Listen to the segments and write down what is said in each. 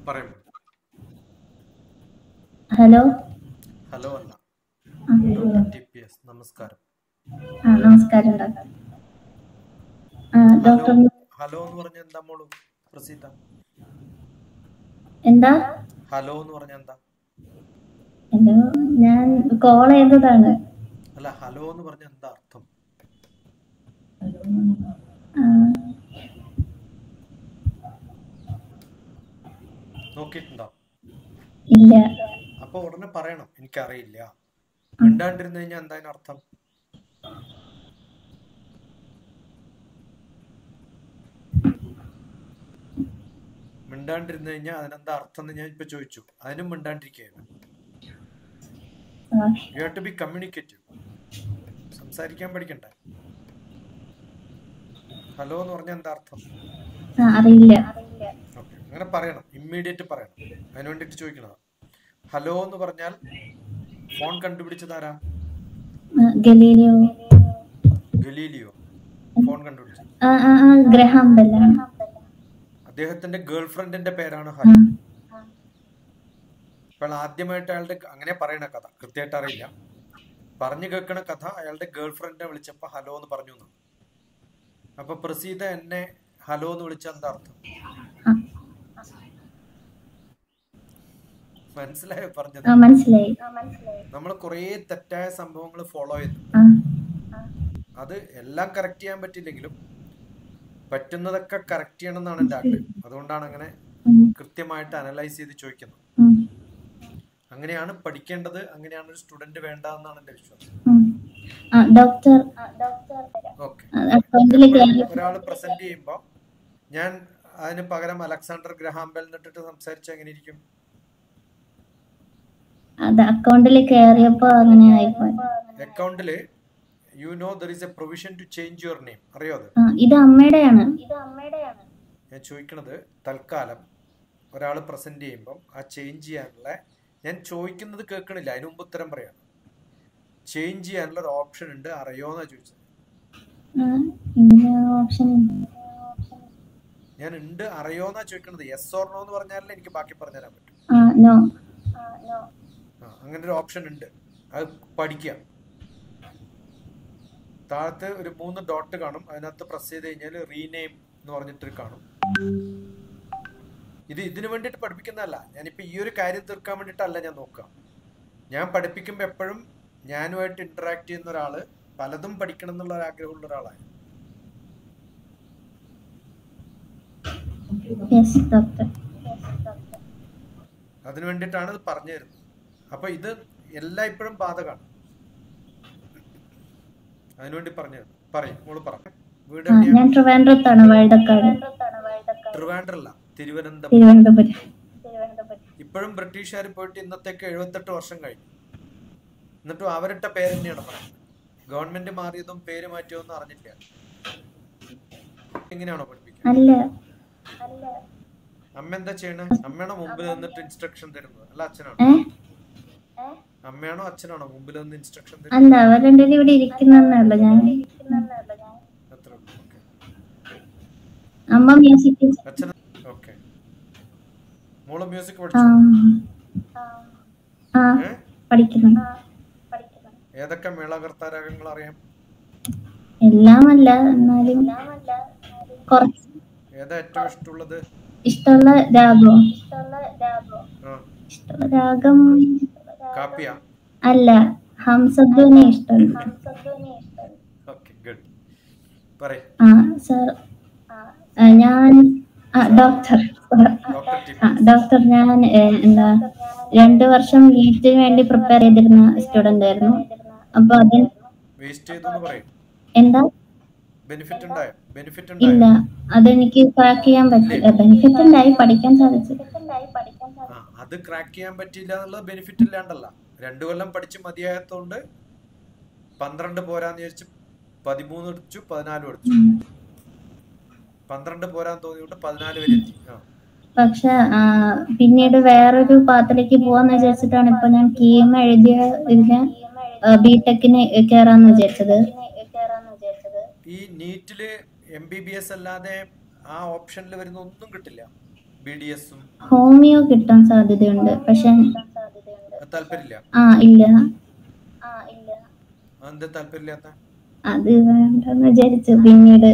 പറയുമ്പോൾ hello hello അല്ല ആ, ഡോക്ടർ TPS നമസ്കാരം. നമസ്കാരം ഡോക്ടർ. ഹലോ ഡോക്ടർ ഹലോ എന്ന് പറഞ്ഞ എന്താ മോളു പ്രസീത? എന്താ? ഹലോ എന്ന് പറഞ്ഞ എന്താ? ഹലോ, ഞാൻ കോൾ ചെയ്തതാണ്. അല്ല, ഹലോ എന്ന് പറഞ്ഞ എന്താ അർത്ഥം? ആ, നോക്കിയിട്ടുണ്ടോ? ഇല്ല. അപ്പൊ ഉടനെ പറയണം എനിക്കറിയില്ല. മിണ്ടാണ്ടിരുന്നു കഴിഞ്ഞാൽ എന്താ അതിന് അർത്ഥം? മിണ്ടാണ്ടിരുന്നു കഴിഞ്ഞാൽ അതിനെന്താ അർത്ഥം എന്ന് ഞാൻ ഇപ്പൊ ചോദിച്ചു. അതിനും മിണ്ടാണ്ടിരിക്കുകയാണ്. You have to be communicative. സംസാരിക്കാൻ പഠിക്കണ്ടേ? ഹലോ എന്ന് പറഞ്ഞാൽ എന്താ അർത്ഥം? അറിയില്ല. ഓക്കെ, അങ്ങനെ പറയണം, ഇമ്മീഡിയറ്റ് പറയണം. അതിന് വേണ്ടിട്ട് ചോദിക്കണതാ. ഹലോ എന്ന് പറഞ്ഞാൽ ഫോൺ കണ്ടുപിടിച്ചതാരാ? ഗലീലിയോ. ഗലീലിയോ ഫോൺ കണ്ടുപിടിച്ചത്. Graham Bell. അദ്ദേഹത്തിന്റെ ഗേൾ ഫ്രണ്ടിന്റെ പേരാണ് ഹലോ. ഇപ്പോൾ ആദ്യമായിട്ട് അയാളുടെ, അങ്ങനെ പറയണ കഥ കൃത്യമായിട്ട് അറിയില്ല, പറഞ്ഞു കേൾക്കണ കഥ അയാളുടെ ഗേൾ ഫ്രണ്ടിനെ വിളിച്ചപ്പോ ഹലോ എന്ന് പറഞ്ഞു എന്നാണ്. അപ്പൊ പ്രസീത എന്നെ ഹലോ എന്ന് വിളിച്ച എന്താ അർത്ഥം? മനസ്സിലായോ പറഞ്ഞത്? മനസ്സിലായി. നമ്മൾ കുറേ തെറ്റായ സംഭവങ്ങൾ ഫോളോ ചെയ്യുന്നു. അത് എല്ലാം കറക്റ്റ് ചെയ്യാൻ പറ്റില്ലെങ്കിലും പറ്റുന്നതൊക്കെ കറക്റ്റ് ചെയ്യണം എന്നാണ് എൻ്റെ ആഗ്രഹം. അതുകൊണ്ടാണ് അങ്ങനെ കൃത്യമായിട്ട് അനലൈസ് ചെയ്ത് ചോദിക്കുന്നത്. അങ്ങനെയാണ് പഠിക്കേണ്ടത്, അങ്ങനെയാണ് ഒരു സ്റ്റുഡന്റ് വേണ്ടതെന്നാണ് എൻ്റെ വിശ്വാസം. ഡോക്ടർ, ഓക്കെ, എപ്പോഴും ഒരാൾ പ്രസന്റ് ചെയ്യുമ്പോൾ ഞാൻ അതിന് പകരം അലക്സാണ്ടർ ഗ്രഹാം ബെൽ എന്നിട്ടിട്ട് സംസാരിച്ച എങ്ങനെ ഇരിക്കും? അത് അക്കൗണ്ടിൽ കയറിയപ്പോ അങ്ങനെ ആയിപ്പോയി. അക്കൗണ്ടില് you know there is a provision to change your name. അറിയോ അത്? ഇത് അമ്മയുടെയാണ്. ഞാൻ ചോദിക്കണത്, തൽക്കാലം ഒരാൾ പ്രസന്റ് ചെയ്യുമ്പോൾ ആ ചേഞ്ച് ചെയ്യാനുള്ള, ഞാൻ ചോദിക്കുന്നത് കേൾക്കണില്ല, അതിന് മുമ്പ് ഉത്തരം പറയാം. ചേഞ്ച് ചെയ്യാനുള്ള ഒരു ഓപ്ഷൻ ഉണ്ട്, അറിയോന്നാ ചോദിച്ചത്. ഞാൻ ഉണ്ട് അറിയോന്നാ ചോദിക്കണത്. യെസ് ഓർ നോ എന്ന് പറഞ്ഞാലേ എനിക്ക് ബാക്കി പറഞ്ഞുതരാൻ പറ്റും. അങ്ങനെ ഒരു ഓപ്ഷൻ ഉണ്ട്, അത് പഠിക്കാം. താഴത്ത് ഒരു 3 ഡോട്ട് കാണും, അതിനകത്ത് പ്രസ് ചെയ്ത് കഴിഞ്ഞാൽ റീനെയിം എന്ന് പറഞ്ഞിട്ട് കാണും. ഇതിനു വേണ്ടിയിട്ട് പഠിപ്പിക്കുന്നതല്ല, ഞാനിപ്പോൾ ഈ ഒരു കാര്യം തീർക്കാൻ വേണ്ടിയിട്ടല്ല ഞാൻ നോക്കുക. ഞാൻ പഠിപ്പിക്കുമ്പോൾ എപ്പോഴും ഞാനുമായിട്ട് ഇന്ററാക്ട് ചെയ്യുന്ന ഒരാള് പലതും പഠിക്കണം എന്നുള്ള ഒരു ആഗ്രഹമുള്ള ഒരാളാണ്. അതിനു വേണ്ടിയിട്ടാണ് ഇത് പറഞ്ഞു തരുന്നത്. അപ്പൊ ഇത് എല്ലാം ഇപ്പോഴും ബാധകമാണ്. അതിനുവേണ്ടി പറഞ്ഞു തരുന്നു. പറയും മോള് പറ. വീട് ഞാൻ ട്രിവാൻഡ്രത്താണ്, വഴുതക്കാട്. ട്രിവാൻഡ്രല്ല, തിരുവനന്തപുരം. ഇപ്പോഴും ബ്രിട്ടീഷുകാർ പോയിട്ട് ഇന്നത്തേക്ക് 78 വർഷം കഴിഞ്ഞു. എന്നിട്ടും അവരിട്ട പേര് തന്നെയാണ് പറയുന്നത്. ഗവൺമെന്റ് മാറിയതും പേര് മാറ്റിയതൊന്നും അറിഞ്ഞില്ല. എങ്ങനെയാണോ പഠിപ്പിക്കുന്നത്? അമ്മ എന്താ ചെയ്യണേ? അമ്മയാണോ മുമ്പിൽ നിന്നിട്ട് ഇൻസ്ട്രക്ഷൻ തരുന്നത്, അല്ല അച്ഛനാണോ? അമ്മയാണോ അച്ഛനാണോ മുമ്പിൽ നിന്ന് ഇൻസ്ട്രക്ഷൻ തരുന്നത്? അല്ല, അവർ രണ്ടുപേരും ഇവിടെ ഇരിക്കുന്നല്ല. ഞാൻ അമ്മ മ്യൂസിക്, അച്ഛൻ. ഓക്കെ, മോള് മ്യൂസിക് പഠിച്ചു? പഠിക്കുന്നു. ഏതൊക്കെ മേളകർത്താരാഗങ്ങൾ അറിയാം? എല്ലാമല്ല, എന്നാലും കുറച്ച്. ഏതാ ഏറ്റവും ഇഷ്ടമുള്ളത്? ഇഷ്ടമുള്ള രാഗം? ഇഷ്ടമുള്ള രാഗം കാപ്പിയ അല്ല, ഹംസധ്വനി ഇഷ്ടം. Okay, good. പറയ്. സർ, ഞാൻ ഡോക്ടർ. ഞാൻ എന്താ 2 വർഷം നീറ്റിന് വേണ്ടി പ്രിപ്പയർ ചെയ്തിരുന്ന സ്റ്റുഡന്റ് ആയിരുന്നു. അപ്പൊ അതിന് എന്താ ഇല്ല, അതെനിക്ക് ക്രാക്ക് ചെയ്യാൻ പറ്റില്ല. ബെനിഫിറ്റ് ഉണ്ടായി, പഠിക്കാൻ സാധിച്ചു. അത് ക്രാക്ക് ചെയ്യാൻ പറ്റില്ല എന്നുള്ളത് ബെനിഫിറ്റ് ഇല്ലാണ്ടല്ല. 2 കൊല്ലം പഠിച്ച് മതിയായതുകൊണ്ട് 12 പോരാന്ന് വിചാരിച്ച് 13 പഠിച്ചു, 14 പഠിച്ചു. 12 പോരാൻ തോന്നിയോണ്ട് 14 വരെ എത്തി. പക്ഷെ പിന്നീട് വേറൊരു പാത്തിലേക്ക് പോവാന്ന് വിചാരിച്ചിട്ടാണ് ഇപ്പൊ ഞാൻ കീം എഴുതിയ ഇതിന് ബിടെക്കിന് കേറാന്ന് വിചാരിച്ചത്. ഈ നീറ്റില് MBBS അല്ലാതെ ആ ഓപ്ഷനിൽ വരുന്ന ഒന്നും കിട്ടില്ല. BDS-ഉം ഹോമിയോ കിട്ടാൻ സാധ്യതയുണ്ട്. പക്ഷെ താല്പര്യമില്ല. ഇല്ല. എന്താ താല്പര്യമില്ലാത്ത? അത് വേണ്ടെന്ന് വിചാരിച്ചു പിന്നീട്.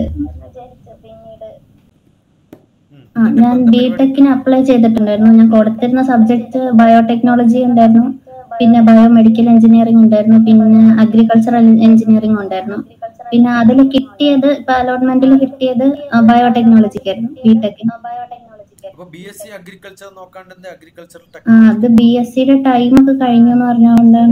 ഞാൻ ബിടെക്കിന് അപ്ലൈ ചെയ്തിട്ടുണ്ടായിരുന്നു. ഞാൻ കൊടുത്തിരുന്ന സബ്ജക്ട് ബയോടെക്നോളജി ഉണ്ടായിരുന്നു, പിന്നെ ബയോമെഡിക്കൽ എഞ്ചിനീയറിംഗ് ഉണ്ടായിരുന്നു, പിന്നെ അഗ്രികൾച്ചറൽ എഞ്ചിനീയറിംഗ് ഉണ്ടായിരുന്നു. പിന്നെ അതിൽ കിട്ടിയത്, ഇപ്പൊ അലോട്ട്മെന്റിൽ കിട്ടിയത് ബയോടെക്നോളജിക്കായിരുന്നു, ബിടെക്കിന്. അപ്പൊ BSc അഗ്രികൾച്ചർ നോക്കാണ്ട് എന്താ അഗ്രികൾച്ചറൽ അത് ടെക്നോളജി? BSc-യുടെ ടൈം ഒക്കെ കഴിഞ്ഞു എന്ന് പറഞ്ഞുകൊണ്ടാണ്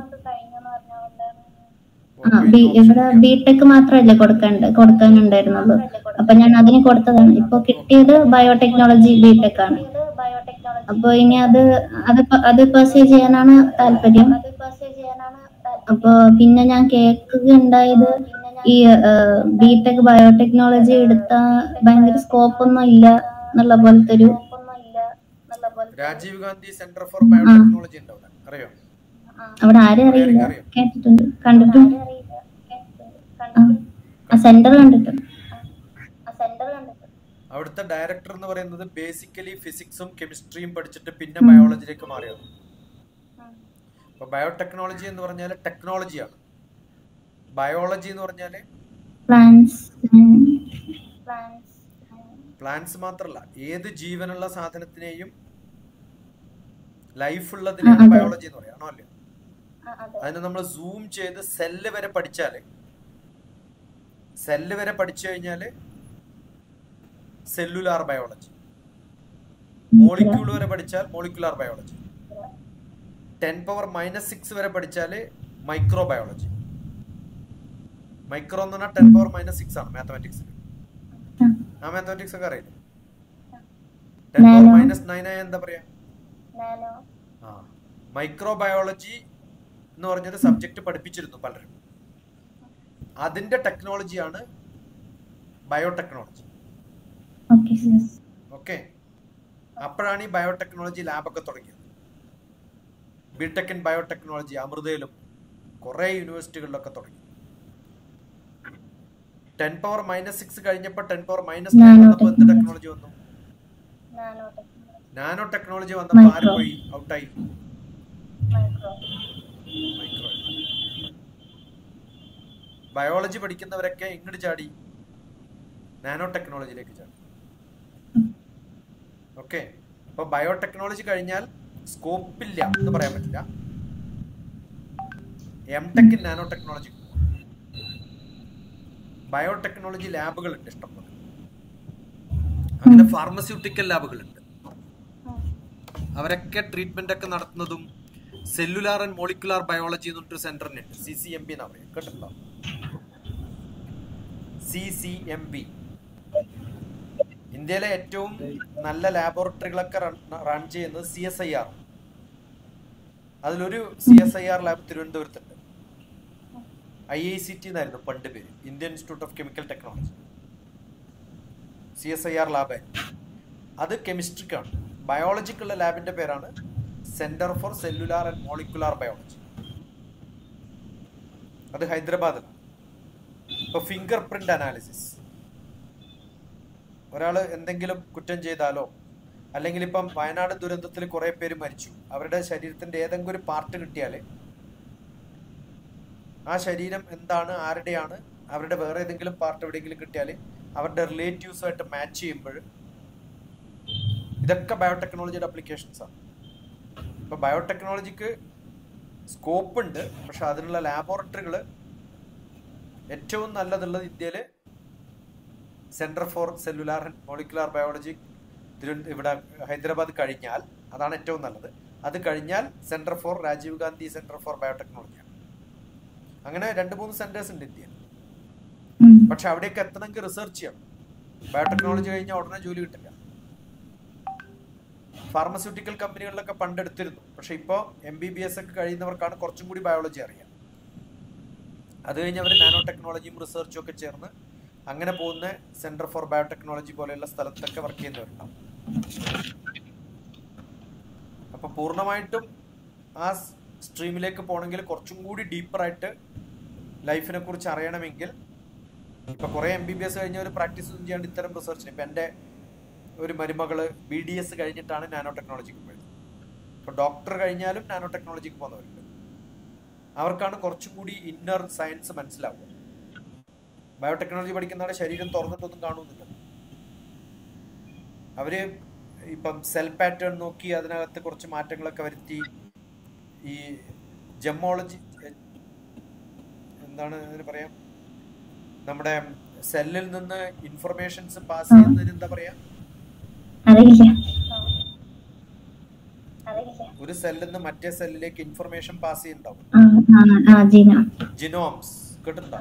ഇവിടെ ബിടെക് മാത്രമല്ലേ കൊടുക്കാനുണ്ടായിരുന്നുള്ളൂ. അപ്പൊ ഞാൻ അതിന് കൊടുത്തതാണ്. ഇപ്പൊ കിട്ടിയത് ബയോടെക്നോളജി ബിടെക് ആണ്. അപ്പൊ ഇനി അത് പെർസ്യൂ ചെയ്യാനാണ് താല്പര്യം. അപ്പൊ പിന്നെ ഞാൻ കേൾക്കുകയുണ്ടായത്, ഈ ബിടെക് ബയോടെക്നോളജി എടുത്താ ഭയങ്കര സ്കോപ്പ് ഒന്നും ഇല്ല എന്നുള്ള പോലത്തെ ഒരു. Rajiv Gandhi centre for biotechnology ഉണ്ട് അവിടെ, അറിയോ? അവിടെ ആരും അറിയില്ല, കേട്ടിട്ടുണ്ട്, കണ്ടിട്ടുണ്ട്. ആ സെന്റർ കണ്ടിട്ടുണ്ട്. അവിടുത്തെ ഡയറക്ടർ എന്ന് പറയുന്നത് ബേസിക്കലി ഫിസിക്സും കെമിസ്ട്രിയും പഠിച്ചിട്ട് പിന്നെ ബയോളജിയിലേക്ക് മാറിയത്. അപ്പൊ ബയോടെക്നോളജി എന്ന് പറഞ്ഞാൽ ടെക്നോളജിയാണ്. ബയോളജി എന്ന് പറഞ്ഞാല് പ്ലാന്റ്സ് മാത്രല്ല, ഏത് ജീവനുള്ള സാധനത്തിനെയും ലൈഫ് ഉള്ളതിനെയാണ് ബയോളജി എന്ന് പറയാം, ആണോ അല്ലേ? അതിന് നമ്മൾ സൂം ചെയ്ത് സെല്ല് വരെ പഠിച്ചു കഴിഞ്ഞാല് സെല്ലുലാർ ബയോളജി. മോളിക്യൂൾ വരെ പഠിച്ചാൽ മോളിക്കുലാർ ബയോളജി. 10⁻⁻6 വരെ പഠിച്ചാല് മൈക്രോ ബയോളജി. മൈക്രോ എന്ന് പറഞ്ഞാൽ 10⁻⁻6 ആണ് മാത്തമാറ്റിക്സിൽ. ആ മാത്തമാറ്റിക്സ് ഒക്കെ അറിയില്ല. 10⁻⁻9 ആയ എന്താ പറയാ? മൈക്രോ ബയോളജി എന്ന് പറഞ്ഞൊരു സബ്ജക്ട് പഠിപ്പിച്ചിരുന്നു പലരും. അതിന്റെ ടെക്നോളജിയാണ് ബയോടെക്നോളജി. ഓക്കെ, അപ്പോഴാണ് ഈ ബയോടെക്നോളജി ലാബൊക്കെ തുടങ്ങിയത്. ബിടെക് ഇൻ ബയോടെക്നോളജി അമൃതയിലും കുറെ യൂണിവേഴ്സിറ്റികളിലൊക്കെ തുടങ്ങി. 10⁻⁻6 കഴിഞ്ഞപ്പോൾ 10⁻⁻9 വന്നപ്പോൾ എന്ത് ടെക്നോളജി വന്നു? നാനോ ടെക്നോളജി വന്നപ്പോൾ ആര് പോയി? ഔട്ടായി. മൈക്രോ. ബയോളജി പഠിക്കുന്നവരൊക്കെ ഇങ്ങോട്ട് ചാടി നാനോ ടെക്നോളജിയിലേക്ക് ചാടി. ഓക്കെ, അപ്പൊ ബയോടെക്നോളജി കഴിഞ്ഞാൽ സ്കോപ്പില്ല എന്ന് പറയാൻ പറ്റില്ല. MTech in nano technology. Biotechnology ലാബുകളുണ്ട് ഇഷ്ടംപോലെ. അങ്ങനെ ഫാർമസ്യൂട്ടിക്കൽ ലാബുകളുണ്ട്. അവരൊക്കെ ട്രീറ്റ്മെന്റ് ഒക്കെ നടത്തുന്നതും സെല്ലുലാർ ആൻഡ് മോളിക്കുലാർ ബയോളജി എന്ന് പറഞ്ഞൊരു സെന്ററിനുണ്ട്. CCMB എന്നാ പറയാ, കേട്ടിട്ടുണ്ടോ? CCMB. ഇന്ത്യയിലെ ഏറ്റവും നല്ല ലാബോറട്ടറികളൊക്കെ റൺ ചെയ്യുന്നത് CSIR. അതിലൊരു CSIR ലാബ് തിരുവനന്തപുരത്തുണ്ട്. IICT എന്നായിരുന്നു പണ്ട് പേര്, Indian institute of chemical technology. CSIR lab അത് കെമിസ്ട്രിക്കാണ്. ബയോളജിക്കുള്ള ലാബിന്റെ പേരാണ് centre for cellular and molecular biology. അത് ഹൈദരാബാദിലാണ്. ഇപ്പൊ ഫിംഗർ പ്രിന്റ് അനാലിസിസ്, ഒരാള് എന്തെങ്കിലും കുറ്റം ചെയ്താലോ, അല്ലെങ്കിൽ ഇപ്പം വയനാട് ദുരന്തത്തിൽ കുറെ പേര് മരിച്ചു, അവരുടെ ശരീരത്തിന്റെ ഏതെങ്കിലും ഒരു പാർട്ട് കിട്ടിയാല് ആ ശരീരം എന്താണ്, ആരുടെയാണ്, അവരുടെ വേറെ ഏതെങ്കിലും പാർട്ട് എവിടെയെങ്കിലും കിട്ടിയാൽ അവരുടെ റിലേറ്റീവ്സുമായിട്ട് മാച്ച് ചെയ്യുമ്പോൾ ഇതൊക്കെ ബയോടെക്നോളജിയുടെ അപ്ലിക്കേഷൻസ് ആണ്. ഇപ്പൊ ബയോടെക്നോളജിക്ക് സ്കോപ്പ് ഉണ്ട്, പക്ഷെ അതിനുള്ള ലാബോറട്ടറികൾ ഏറ്റവും നല്ലതുള്ളത് ഇന്ത്യയില് centre for cellular and molecular biology ഇവിടെ ഹൈദരാബാദ് കഴിഞ്ഞാൽ അതാണ് ഏറ്റവും നല്ലത്. അത് കഴിഞ്ഞാൽ centre for Rajiv Gandhi centre for ബയോടെക്നോളജിയാണ്. അങ്ങനെ 2-3 സെന്റേഴ്സ് ഉണ്ട് ഇന്ത്യയിൽ. പക്ഷെ അവിടേക്ക് എത്തണമെങ്കിൽ റിസർച്ച് ചെയ്യണം. ബയോടെക്നോളജി കഴിഞ്ഞാൽ ഉടനെ ജോലി കിട്ടില്ല. ഫാർമസ്യൂട്ടിക്കൽ കമ്പനികളിലൊക്കെ പണ്ടെടുത്തിരുന്നു, പക്ഷെ ഇപ്പോൾ MBBS ഒക്കെ കഴിയുന്നവർക്കാണ് കുറച്ചും കൂടി ബയോളജി അറിയാം. അത് കഴിഞ്ഞ് അവർ നാനോ ടെക്നോളജിയും റിസർച്ചും ഒക്കെ ചേർന്ന് അങ്ങനെ പോകുന്ന സെന്റർ ഫോർ ബയോടെക്നോളജി പോലെയുള്ള സ്ഥലത്തൊക്കെ വർക്ക് ചെയ്യുന്നവരുണ്ടാവും. അപ്പൊ പൂർണ്ണമായിട്ടും ആ സ്ട്രീമിലേക്ക് പോകണമെങ്കിൽ കുറച്ചും കൂടി ഡീപ്പറായിട്ട് ലൈഫിനെ കുറിച്ച് അറിയണമെങ്കിൽ ഇപ്പൊ കുറെ MBBS കഴിഞ്ഞ ഒരു പ്രാക്ടീസ് ഒന്നും ചെയ്യാണ്ട് ഇത്തരം റിസർച്ചിന്, ഇപ്പൊ എൻ്റെ ഒരു മരുമകള് BDS കഴിഞ്ഞിട്ടാണ് നാനോ ടെക്നോളജിക്ക് പോയത്. അപ്പോൾ ഡോക്ടർ കഴിഞ്ഞാലും നാനോ ടെക്നോളജിക്ക് പോകുന്നവരുണ്ട്. അവർക്കാണ് കുറച്ചും കൂടി ഇന്നർ സയൻസ് മനസ്സിലാവുക. ബയോടെക്നോളജി പഠിക്കുന്നവരുടെ ശരീരം തുറന്നിട്ടൊന്നും കാണുന്നില്ല. അവര് ഇപ്പം സെൽ പാറ്റേൺ നോക്കി അതിനകത്ത് കുറച്ച് മാറ്റങ്ങളൊക്കെ വരുത്തി ഈ ജെമ്മോളജി എന്താണ് അതിന് പറയാം, നമ്മുടെ സെല്ലിൽ നിന്ന് ഇൻഫർമേഷൻസ് പാസ് ചെയ്യുന്നതിന് എന്താ പറയാ, ഒരു സെല്ലിൽ നിന്ന് മറ്റേ സെല്ലിലേക്ക് ഇൻഫർമേഷൻ പാസ് ചെയ്യുന്നുണ്ടാവും, ജിനോംസ് കേട്ടിട്ടുണ്ടോ?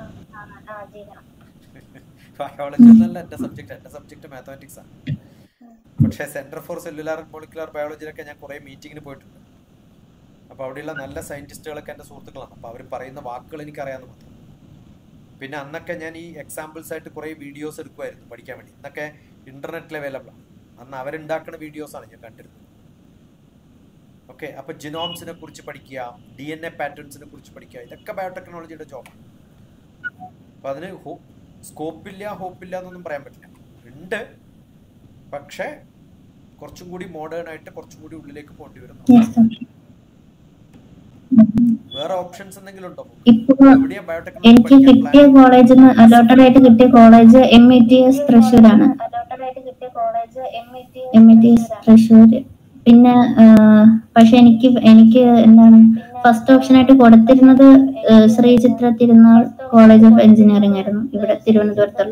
ബയോളജി എന്നല്ല എന്റെ സബ്ജക്ട് മാത്തമാറ്റിക്സ് ആണ്. പക്ഷേ centre for cellular and molecular ബയോളജിയിലൊക്കെ ഞാൻ കുറെ മീറ്റിങ്ങിന് പോയിട്ടുണ്ട്. അപ്പോൾ അവിടെയുള്ള നല്ല സയന്റിസ്റ്റുകളൊക്കെ എൻ്റെ സുഹൃത്തുക്കളാണ്. അപ്പോൾ അവർ പറയുന്ന വാക്കുകൾ എനിക്കറിയാമെന്ന് മാത്രം. പിന്നെ അന്നൊക്കെ ഞാൻ ഈ എക്സാമ്പിൾസ് ആയിട്ട് കുറേ വീഡിയോസ് എടുക്കുമായിരുന്നു പഠിക്കാൻ വേണ്ടി. ഇന്നൊക്കെ ഇന്റർനെറ്റിൽ അവൈലബിൾ ആണ്. അന്ന് അവരുണ്ടാക്കുന്ന വീഡിയോസാണ് ഞാൻ കണ്ടിരുന്നത്. ഓക്കെ, അപ്പോൾ ജിനോംസിനെ കുറിച്ച് പഠിക്കുക, DNA പാറ്റേൺസിനെ കുറിച്ച് പഠിക്കുക, ഇതൊക്കെ ബയോടെക്നോളജിയുടെ ജോബാണ്. അപ്പോൾ അതിന് സ്കോപ്പില്ല ഹോപ്പില്ല എന്നൊന്നും പറയാൻ പറ്റില്ല. ഉണ്ട്, പക്ഷേ കുറച്ചും കൂടി മോഡേൺ ആയിട്ട് കുറച്ചും കൂടി ഉള്ളിലേക്ക് പോകേണ്ടി വരുന്നു. വേറെ ഓപ്ഷൻസ് എന്തെങ്കിലും ഉണ്ടോ? എനിക്ക് കിട്ടിയ കോളേജ് അലോട്ടഡ് ആയിട്ട് കിട്ടിയ കോളേജ് METS തൃശ്ശൂരാണ്. METS തൃശ്ശൂർ. പിന്നെ പക്ഷെ എനിക്ക് എന്താണ് ഫസ്റ്റ് ഓപ്ഷൻ ആയിട്ട് കൊടുത്തിരുന്നത് ശ്രീ ചിത്ര തിരുനാൾ കോളേജ് ഓഫ് എഞ്ചിനീയറിംഗ് ആയിരുന്നു, ഇവിടെ തിരുവനന്തപുരത്തുള്ള.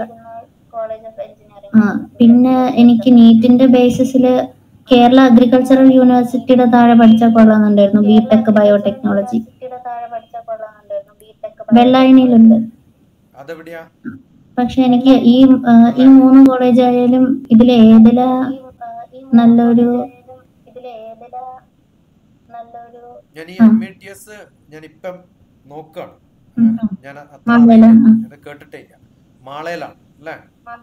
പിന്നെ എനിക്ക് നീറ്റിന്റെ ബേസിസിൽ കേരള അഗ്രികൾച്ചറൽ യൂണിവേഴ്സിറ്റിയുടെ താഴെ പഠിച്ചാൽ കൊള്ളാമെന്നുണ്ടായിരുന്നു, BTech ബയോടെക്നോളജി. വെള്ളായണിയിലുണ്ട്. പക്ഷെ എനിക്ക് ഈ 3 കോളേജ് ആയാലും ഇതിലേതിലാ നല്ലൊരു ഞാൻ ഈ METS ഞാനിപ്പം നോക്കാണ്. ഞാൻ അത്ര കേട്ടിട്ടേ ഇല്ല. മാളയിലാണ് അല്ലേ?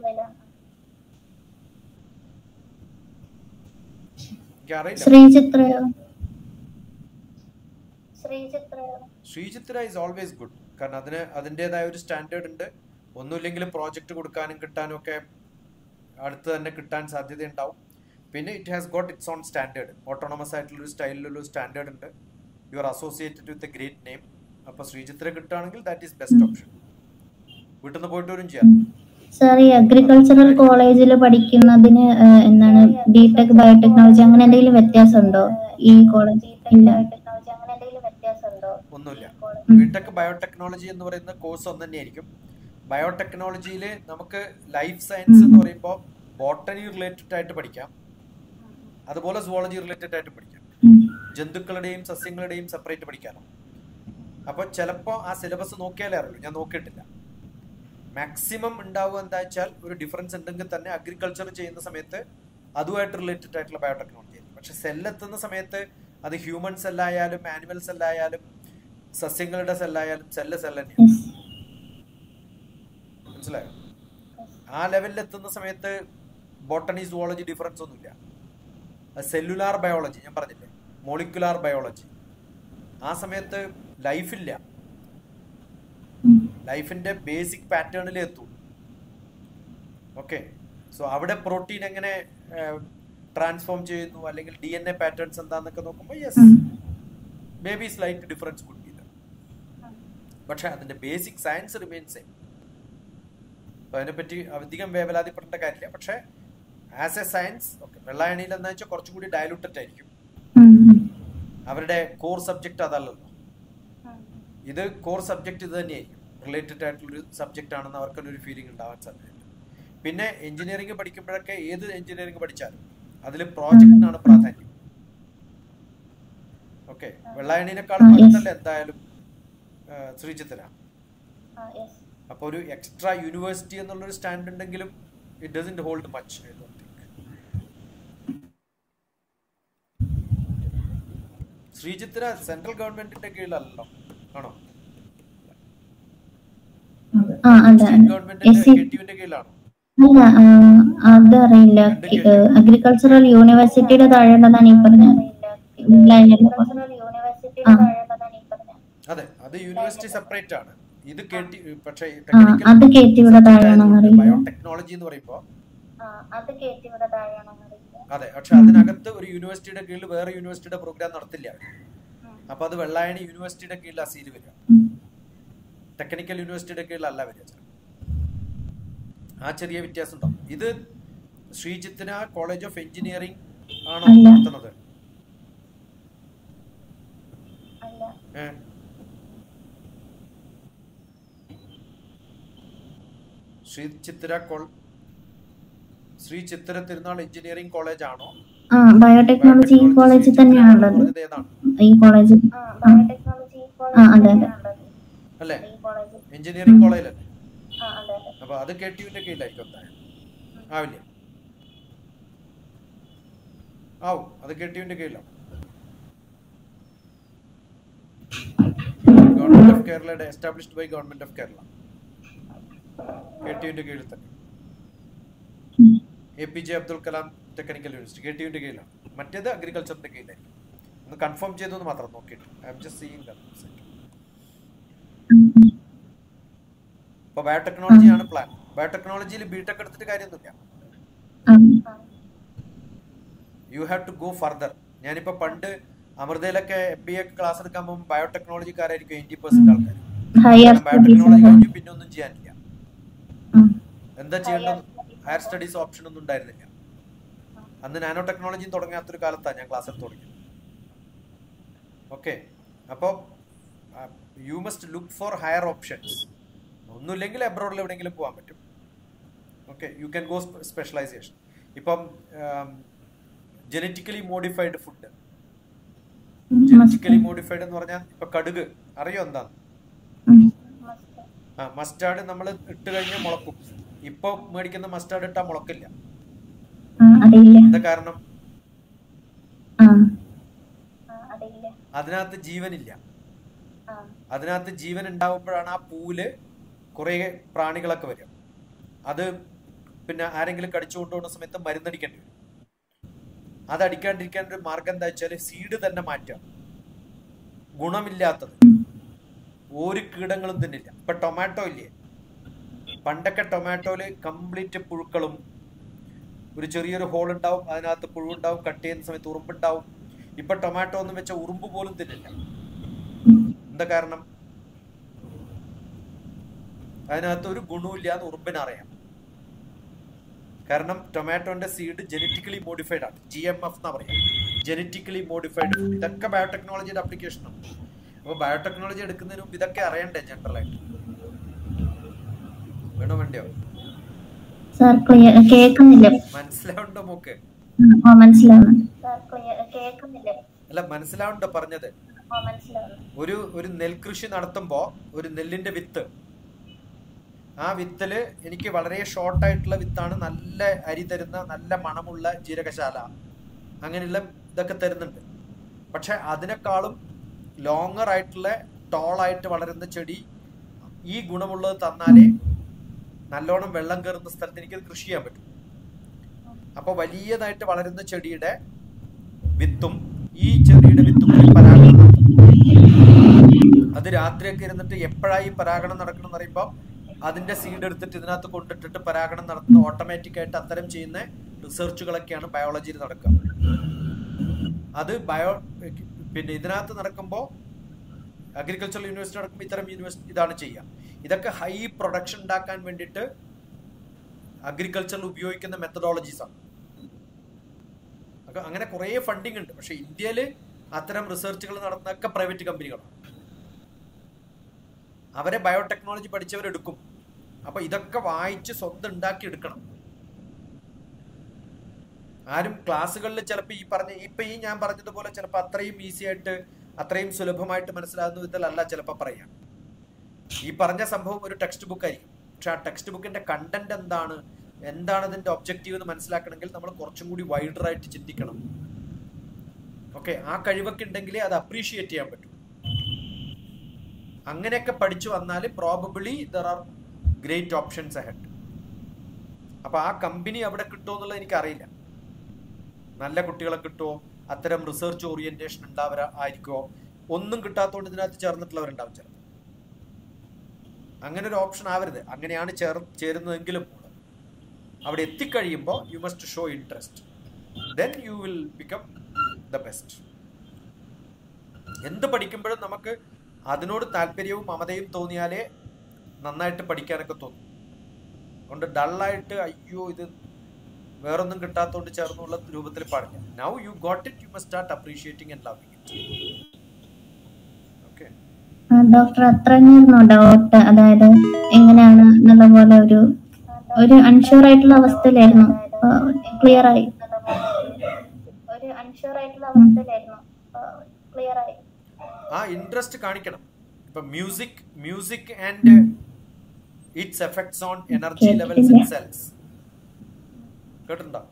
Sreechitra is always good. കാരണം അതിന് അതിൻ്റെതായ ഒരു സ്റ്റാൻഡേർഡ് ഉണ്ട്. ഒന്നുമില്ലെങ്കിലും പ്രോജക്റ്റ് കൊടുക്കാനും കിട്ടാനും ഒക്കെ അടുത്ത് തന്നെ കിട്ടാൻ സാധ്യത ഉണ്ടാവും. പിന്നെ it has got its own standard, autonomous ആയിട്ടുള്ളൊരു സ്റ്റൈലിലൊരു സ്റ്റാൻഡേർഡ് ഉണ്ട്. You are associated with a great name. അപ്പോൾ ശ്രീചിത്ര കിട്ടുകയാണെങ്കിൽ ദാറ്റ് ഈസ് ബെസ്റ്റ് ഓപ്ഷൻ. വീട്ടിൽ നിന്ന് പോയിട്ട് വരും ചെയ്യാം. സാർ, ഈ അഗ്രികൾച്ചറൽ കോളേജിൽ പഠിക്കുന്നതിന് എന്താണ് BTech ബയോടെക്നോളജി അങ്ങനെ എന്തെങ്കിലും വ്യത്യാസം ഉണ്ടോ ഈ കോളേജ്? ഇല്ല, ഒന്നുമില്ല. BTech ബയോടെക്നോളജി എന്ന് പറയുന്ന കോഴ്സ് ഒന്ന് തന്നെയായിരിക്കും. ബയോടെക്നോളജിയിൽ നമുക്ക് ലൈഫ് സയൻസ് എന്ന് പറയുമ്പോൾ ബോട്ടണി റിലേറ്റഡ് ആയിട്ട് പഠിക്കാം, അതുപോലെ സുവോളജി റിലേറ്റഡ് ആയിട്ട് പഠിക്കാം. ജന്തുക്കളുടെയും സസ്യങ്ങളുടെയും സെപ്പറേറ്റ് പഠിക്കാനോ. അപ്പോൾ ചിലപ്പോൾ ആ സിലബസ് നോക്കിയാലേ അറിയുള്ളൂ. ഞാൻ നോക്കിയിട്ടില്ല. മാക്സിമം ഉണ്ടാവുക എന്താ വെച്ചാൽ ഒരു ഡിഫറൻസ് ഉണ്ടെങ്കിൽ തന്നെ അഗ്രികൾച്ചർ ചെയ്യുന്ന സമയത്ത് അതുമായിട്ട് റിലേറ്റഡ് ആയിട്ടുള്ള ബയോടെക്നോളജി ആയിരിക്കും. പക്ഷെ സെല്ലെത്തുന്ന സമയത്ത് അത് ഹ്യൂമൻ സെല്ലായാലും ആനിമൽ സെല്ലായാലും സസ്യങ്ങളുടെ സെല്ലായാലും സെല്ല് തന്നെയാണ്. മനസ്സിലായോ? ആ ലെവലിൽ എത്തുന്ന സമയത്ത് ബോട്ടണി സുവോളജി ഡിഫറൻസ് ഒന്നുമില്ല. സെല്ലുലാർ ബയോളജി ഞാൻ പറഞ്ഞില്ലേ, മോളിക്കുലാർ ബയോളജി, ആ സമയത്ത് ലൈഫില്ല. ലൈഫിന്റെ ബേസിക് പാറ്റേണിൽ എത്തും. ഓക്കെ, സോ അവിടെ പ്രോട്ടീൻ എങ്ങനെ ട്രാൻസ്ഫോം ചെയ്യുന്നു, അല്ലെങ്കിൽ DNA പാറ്റേൺസ് എന്താന്നൊക്കെ നോക്കുമ്പോൾ yes may be slight difference could be there. പക്ഷെ അതിന്റെ ബേസിക് സയൻസ് റിമെയിൻ സെയിം. അതിനെപ്പറ്റി അധികം വേവലാതിപ്പെടേണ്ട കാര്യമില്ല. പക്ഷെ ആസ് എ സയൻസ് ഓക്കെ, വെള്ളായണിയിൽ എന്താ വെച്ചാൽ കുറച്ചും കൂടി ഡയലൂട്ടഡ് ആയിരിക്കും. അവരുടെ കോർ സബ്ജക്റ്റ് അതല്ലല്ലോ. ഇത് കോർ സബ്ജക്റ്റ് ഇത് തന്നെയായിരിക്കും, റിലേറ്റഡ് ആയിട്ടുള്ളൊരു സബ്ജക്റ്റ് ആണെന്ന് അവർക്കൊരു ഫീലിംഗ് ഉണ്ടാവാൻ സാധ്യതയുണ്ട്. പിന്നെ എഞ്ചിനീയറിംഗ് പഠിക്കുമ്പോഴൊക്കെ ഏത് എഞ്ചിനീയറിംഗ് പഠിച്ചാലും അതിൽ പ്രോജക്റ്റിനാണ് പ്രാധാന്യം. ഓക്കെ, വെള്ളായണിനേക്കാളും അടുത്തല്ല എന്തായാലും ശ്രീചിത്ര. അപ്പോൾ ഒരു എക്സ്ട്രാ യൂണിവേഴ്സിറ്റി എന്നുള്ളൊരു സ്റ്റാൻഡ് ഉണ്ടെങ്കിലും it doesn't hold much. I don't think. Sreechitra central ഗവൺമെന്റിന്റെ കീഴിലല്ലോ ആണോ? ഗവൺമെന്റിന്റെ KTUവിന്റെ കീഴിലാണോ? അല്ല, അതറിയില്ല. അഗ്രികൾച്ചറൽ യൂണിവേഴ്സിറ്റിയുടെ താഴെയുള്ളതാണ് ഈ പറഞ്ഞത്. അതെ, അത് യൂണിവേഴ്സിറ്റി സെപ്പറേറ്റ് ആണ്. ഇത് പക്ഷേ അത് KTUയുടെ താഴെയാണോ? ബയോടെക്നോളജി എന്ന് പറയുമ്പോൾ അതെ, പക്ഷെ അതിനകത്ത് ഒരു യൂണിവേഴ്സിറ്റിയുടെ കീഴിൽ വേറെ യൂണിവേഴ്സിറ്റിയുടെ പ്രോഗ്രാം നടത്തില്ല അവർ. അപ്പൊ അത് വെള്ളായണി യൂണിവേഴ്സിറ്റിയുടെ കീഴിൽ ആ സീറ്റ് വരിക, ടെക്നിക്കൽ യൂണിവേഴ്സിറ്റിയുടെ കീഴിലല്ല വരിക. ആ ചെറിയ വ്യത്യാസം ഉണ്ടാവും. ഇത് ശ്രീജിത്തിന കോളേജ് ഓഫ് എഞ്ചിനീയറിംഗ് ആണോ നടത്തുന്നത്? ശ്രീ ചിത്തിര തിരുനാൾ എഞ്ചിനീയറിംഗ് കോളേജ് ആണോ? ബയോടെക്നോളജി കോളേജ് തന്നെയാണുള്ളത് ഈ കോളേജ്. അല്ലേ, എഞ്ചിനീയറിംഗ് കോളേജിലല്ലേ? അപ്പൊ അത് KTUവിന്റെ കീഴിലായിരിക്കും എന്തായാലും. ആവില്ലേ? ആവും, അത് KTUവിന്റെ കീഴിലാണ്. ഗവൺമെന്റ് ഓഫ് കേരളയുടെ established by government of Kerala, KTUവിന്റെ കീഴിൽ തന്നെ. APJ Abdul Kalam technical university KTUവിന്റെ കീഴിലാണ്. മറ്റേത് അഗ്രികൾച്ചറിന്റെ കീഴിലായിരിക്കും. ഒന്ന് കൺഫേം ചെയ്തു മാത്രം നോക്കിയിട്ട്. I'm just seeing that. ഇപ്പൊ ബയോടെക്നോളജിയാണ് പ്ലാൻ. ബയോടെക്നോളജിയിൽ ബിടെക് എടുത്തിട്ട് കാര്യമൊന്നുമില്ല. You have to go further. ഞാനിപ്പോ പണ്ട് അമൃതയിലൊക്കെ MBA ക്ലാസ് എടുക്കാൻ പോകുമ്പോൾ ബയോടെക്നോളജിക്കാരായിരിക്കും 80% ആൾക്കാർ. ബയോടെക്നോളജി കഴിഞ്ഞു പിന്നെ ഒന്നും ചെയ്യാനില്ല. എന്താ ചെയ്യേണ്ടത്? ഹയർ സ്റ്റഡീസ് ഓപ്ഷൻ ഒന്നും ഉണ്ടായിരുന്നില്ല അന്ന്. നാനോ ടെക്നോളജിയും തുടങ്ങാത്തൊരു കാലത്താണ് ഞാൻ ക്ലാസ് എടുത്ത് തുടങ്ങിയത്. ഓക്കെ, അപ്പോൾ you must look for higher options. ഒന്നുമില്ലെങ്കിൽ അബ്രോഡിൽ എവിടെയെങ്കിലും പോകാൻ പറ്റും. Okay, you can go specialisation. ഇപ്പം genetically modified food. Genetically modified എന്ന് പറഞ്ഞാൽ ഇപ്പൊ കടുക് അറിയോ എന്താണ്? മസ്റ്റാർഡ് നമ്മൾ ഇട്ട് കഴിഞ്ഞാൽ മുളക്കും. ഇപ്പൊ മേടിക്കുന്ന മസ്റ്റാർഡ് ഇട്ടാ മുളക്കില്ല. എന്താ കാരണം? അതിനകത്ത് ജീവനില്ല. അതിനകത്ത് ജീവൻ ഉണ്ടാവുമ്പോഴാണ് ആ പൂവില് കുറെ പ്രാണികളൊക്കെ വരും. അത് പിന്നെ ആരെങ്കിലും കടിച്ചു കൊണ്ടുപോകുന്ന സമയത്ത് മരുന്നടിക്കേണ്ടി വരും. അതടിക്കാണ്ടിരിക്കാൻ ഒരു മാർഗം എന്താ വെച്ചാല് സീഡ് തന്നെ മാറ്റാം. ഗുണമില്ലാത്തത് ഒരു കീടങ്ങളും തിന്നില്ല. ഇപ്പൊ ടൊമാറ്റോ ഇല്ലേ, പണ്ടൊക്കെ ടൊമാറ്റോയില് കംപ്ലീറ്റ് പുഴുക്കളും ഒരു ചെറിയൊരു ഹോൾ ഉണ്ടാവും, അതിനകത്ത് പുഴുണ്ടാവും, കട്ട് ചെയ്യുന്ന സമയത്ത് ഉറുമ്പുണ്ടാവും. ഇപ്പൊ ടൊമാറ്റോ ഒന്നും വെച്ച ഉറുമ്പ് പോലും തിന്നില്ല. എന്താ കാരണം? അതിനകത്ത് ഒരു ഗുണമില്ല എന്ന് ഉറുമ്പിനറിയാം. കാരണം ടൊമാറ്റോന്റെ സീഡ് ജനറ്റിക്കലി മോഡിഫൈഡ് ആണ്. GMF എന്നാ പറയാം, ജനറ്റിക്കലി മോഡിഫൈഡ്. ഇതൊക്കെ ബയോടെക്നോളജിയുടെ ആപ്ലിക്കേഷനാണ്. അപ്പൊ ബയോടെക്നോളജി എടുക്കുന്നതിന് മുമ്പ് ഇതൊക്കെ അറിയണ്ടേ ജനറലായിട്ട്? വേണോ വേണ്ടയോ? മനസ്സിലാവുണ്ടോ മോക്ക്? അല്ല, മനസ്സിലാവുണ്ടോ പറഞ്ഞത്? ഒരു നെൽകൃഷി നടത്തുമ്പോ ഒരു നെല്ലിന്റെ വിത്ത്, ആ വിത്തില് എനിക്ക് വളരെ ഷോർട്ടായിട്ടുള്ള വിത്താണ്, നല്ല അരി തരുന്ന, നല്ല മണമുള്ള ജീരകശാല, അങ്ങനെയുള്ള ഇതൊക്കെ തരുന്നുണ്ട്. പക്ഷെ അതിനേക്കാളും ലോങ്ങർ ആയിട്ടുള്ള ടോളായിട്ട് വളരുന്ന ചെടി, ഈ ഗുണമുള്ളത് തന്നാലേ നല്ലോണം വെള്ളം കയറുന്ന സ്ഥലത്ത് എനിക്കത് കൃഷി ചെയ്യാൻ പറ്റും. അപ്പൊ വലിയതായിട്ട് വളരുന്ന ചെടിയുടെ വിത്തും ഈ ചെടിയുടെ വിത്തും പരാഗണം നടത്തും. അത് രാത്രിയൊക്കെ ഇരുന്നിട്ട് എപ്പോഴായി പരാഗണം നടക്കണം എന്ന് പറയുമ്പോൾ അതിന്റെ സീഡ് എടുത്തിട്ട് ഇതിനകത്ത് കൊണ്ടിട്ടിട്ട് പരാഗണം നടത്തുന്ന ഓട്ടോമാറ്റിക് ആയിട്ട് അത്തരം ചെയ്യുന്ന റിസർച്ചുകളൊക്കെയാണ് ബയോളജിയിൽ നടക്കുക. അത് പിന്നെ ഇതിനകത്ത് നടക്കുമ്പോൾ അഗ്രികൾച്ചറൽ യൂണിവേഴ്സിറ്റി നടക്കുമ്പോൾ ഇത്തരം യൂണിവേഴ്സിറ്റി ഇതാണ് ചെയ്യുക. ഇതൊക്കെ ഹൈ പ്രൊഡക്ഷൻ ഉണ്ടാക്കാൻ വേണ്ടിയിട്ട് അഗ്രികൾച്ചറിൽ ഉപയോഗിക്കുന്ന മെത്തഡോളജീസ് ആണ്. അങ്ങനെ കുറെ ഫണ്ടിങ് ഉണ്ട്. പക്ഷെ ഇന്ത്യയിൽ അത്തരം റിസർച്ചുകൾ നടത്തുന്നതൊക്കെ പ്രൈവറ്റ് കമ്പനികളാണ്. അവരെ ബയോടെക്നോളജി പഠിച്ചവരെടുക്കും. അപ്പൊ ഇതൊക്കെ വായിച്ച് സ്വന്തം ഉണ്ടാക്കി എടുക്കണം. ആരും ക്ലാസ്സുകളിൽ ചിലപ്പോൾ ഈ ഞാൻ പറഞ്ഞതുപോലെ ചിലപ്പോൾ അത്രയും ഈസി ആയിട്ട് അത്രയും സുലഭമായിട്ട് മനസ്സിലാകുന്ന വിധത്തിലല്ല ചിലപ്പോൾ പറയാം. ഈ പറഞ്ഞ സംഭവം ഒരു ടെക്സ്റ്റ് ബുക്ക് ആയിരിക്കും. പക്ഷെ ആ ടെക്സ്റ്റ് ബുക്കിന്റെ കണ്ടന്റ് എന്താണ് അതിന്റെ ഒബ്ജക്റ്റീവ് എന്ന് മനസ്സിലാക്കണമെങ്കിൽ നമ്മൾ കുറച്ചും കൂടി വൈഡറായിട്ട് ചിന്തിക്കണം. ഓക്കെ, ആ കഴിവൊക്കെ ഉണ്ടെങ്കിലേ അത് അപ്രീഷിയേറ്റ് ചെയ്യാൻ പറ്റും. അങ്ങനെയൊക്കെ പഠിച്ചു വന്നാൽ probably there are great options ahead. അപ്പൊ ആ കമ്പനി അവിടെ കിട്ടുമോ എന്നുള്ളത് എനിക്കറിയില്ല. നല്ല കുട്ടികളെ കിട്ടുമോ, അത്തരം റിസർച്ച് ഓറിയന്റേഷൻ ഉണ്ടാവുമായിരിക്കുമോ, ഒന്നും കിട്ടാത്തതുകൊണ്ട് ഇതിനകത്ത് ചേർന്നിട്ടുള്ളവരുണ്ടാവും ചിലപ്പോൾ. അങ്ങനെ ഒരു ഓപ്ഷൻ ആവരുത്. അങ്ങനെയാണ് ചേരുന്നതെങ്കിലും അവിടെ എത്തിക്കഴിയുമ്പോൾ you must show interest, then you will become the best. എന്ത് പഠിക്കുമ്പോഴും നമുക്ക് അതിനോട് താല്പര്യവും മമതയും തോന്നിയാലേ നന്നായിട്ട് പഠിക്കാനൊക്കെ തോന്നും. അതുകൊണ്ട് ഡള്ളായിട്ട് അയ്യോ ഇത് വേറൊന്നും കിട്ടാത്തോണ്ട് ചേർന്നുള്ള രൂപത്തിൽ പാടില്ല. Now you got it, you must start appreciating and loving it. Okay doctor, അത്ര തന്നെയായിരുന്നു ഡൗട്ട്. അതായത് എങ്ങനെയാണ് എന്നുള്ള പോലെ ഒരു അൺഷുവർ ആയിട്ടുള്ള അവസ്ഥയിലായിരുന്നു. ക്ലിയർ ആയി. ആ ഇൻട്രസ്റ്റ് കാണിക്കണം. ഇപ്പൊ music and its effects on energy levels in cells കേട്ടിട്ടുണ്ടോ?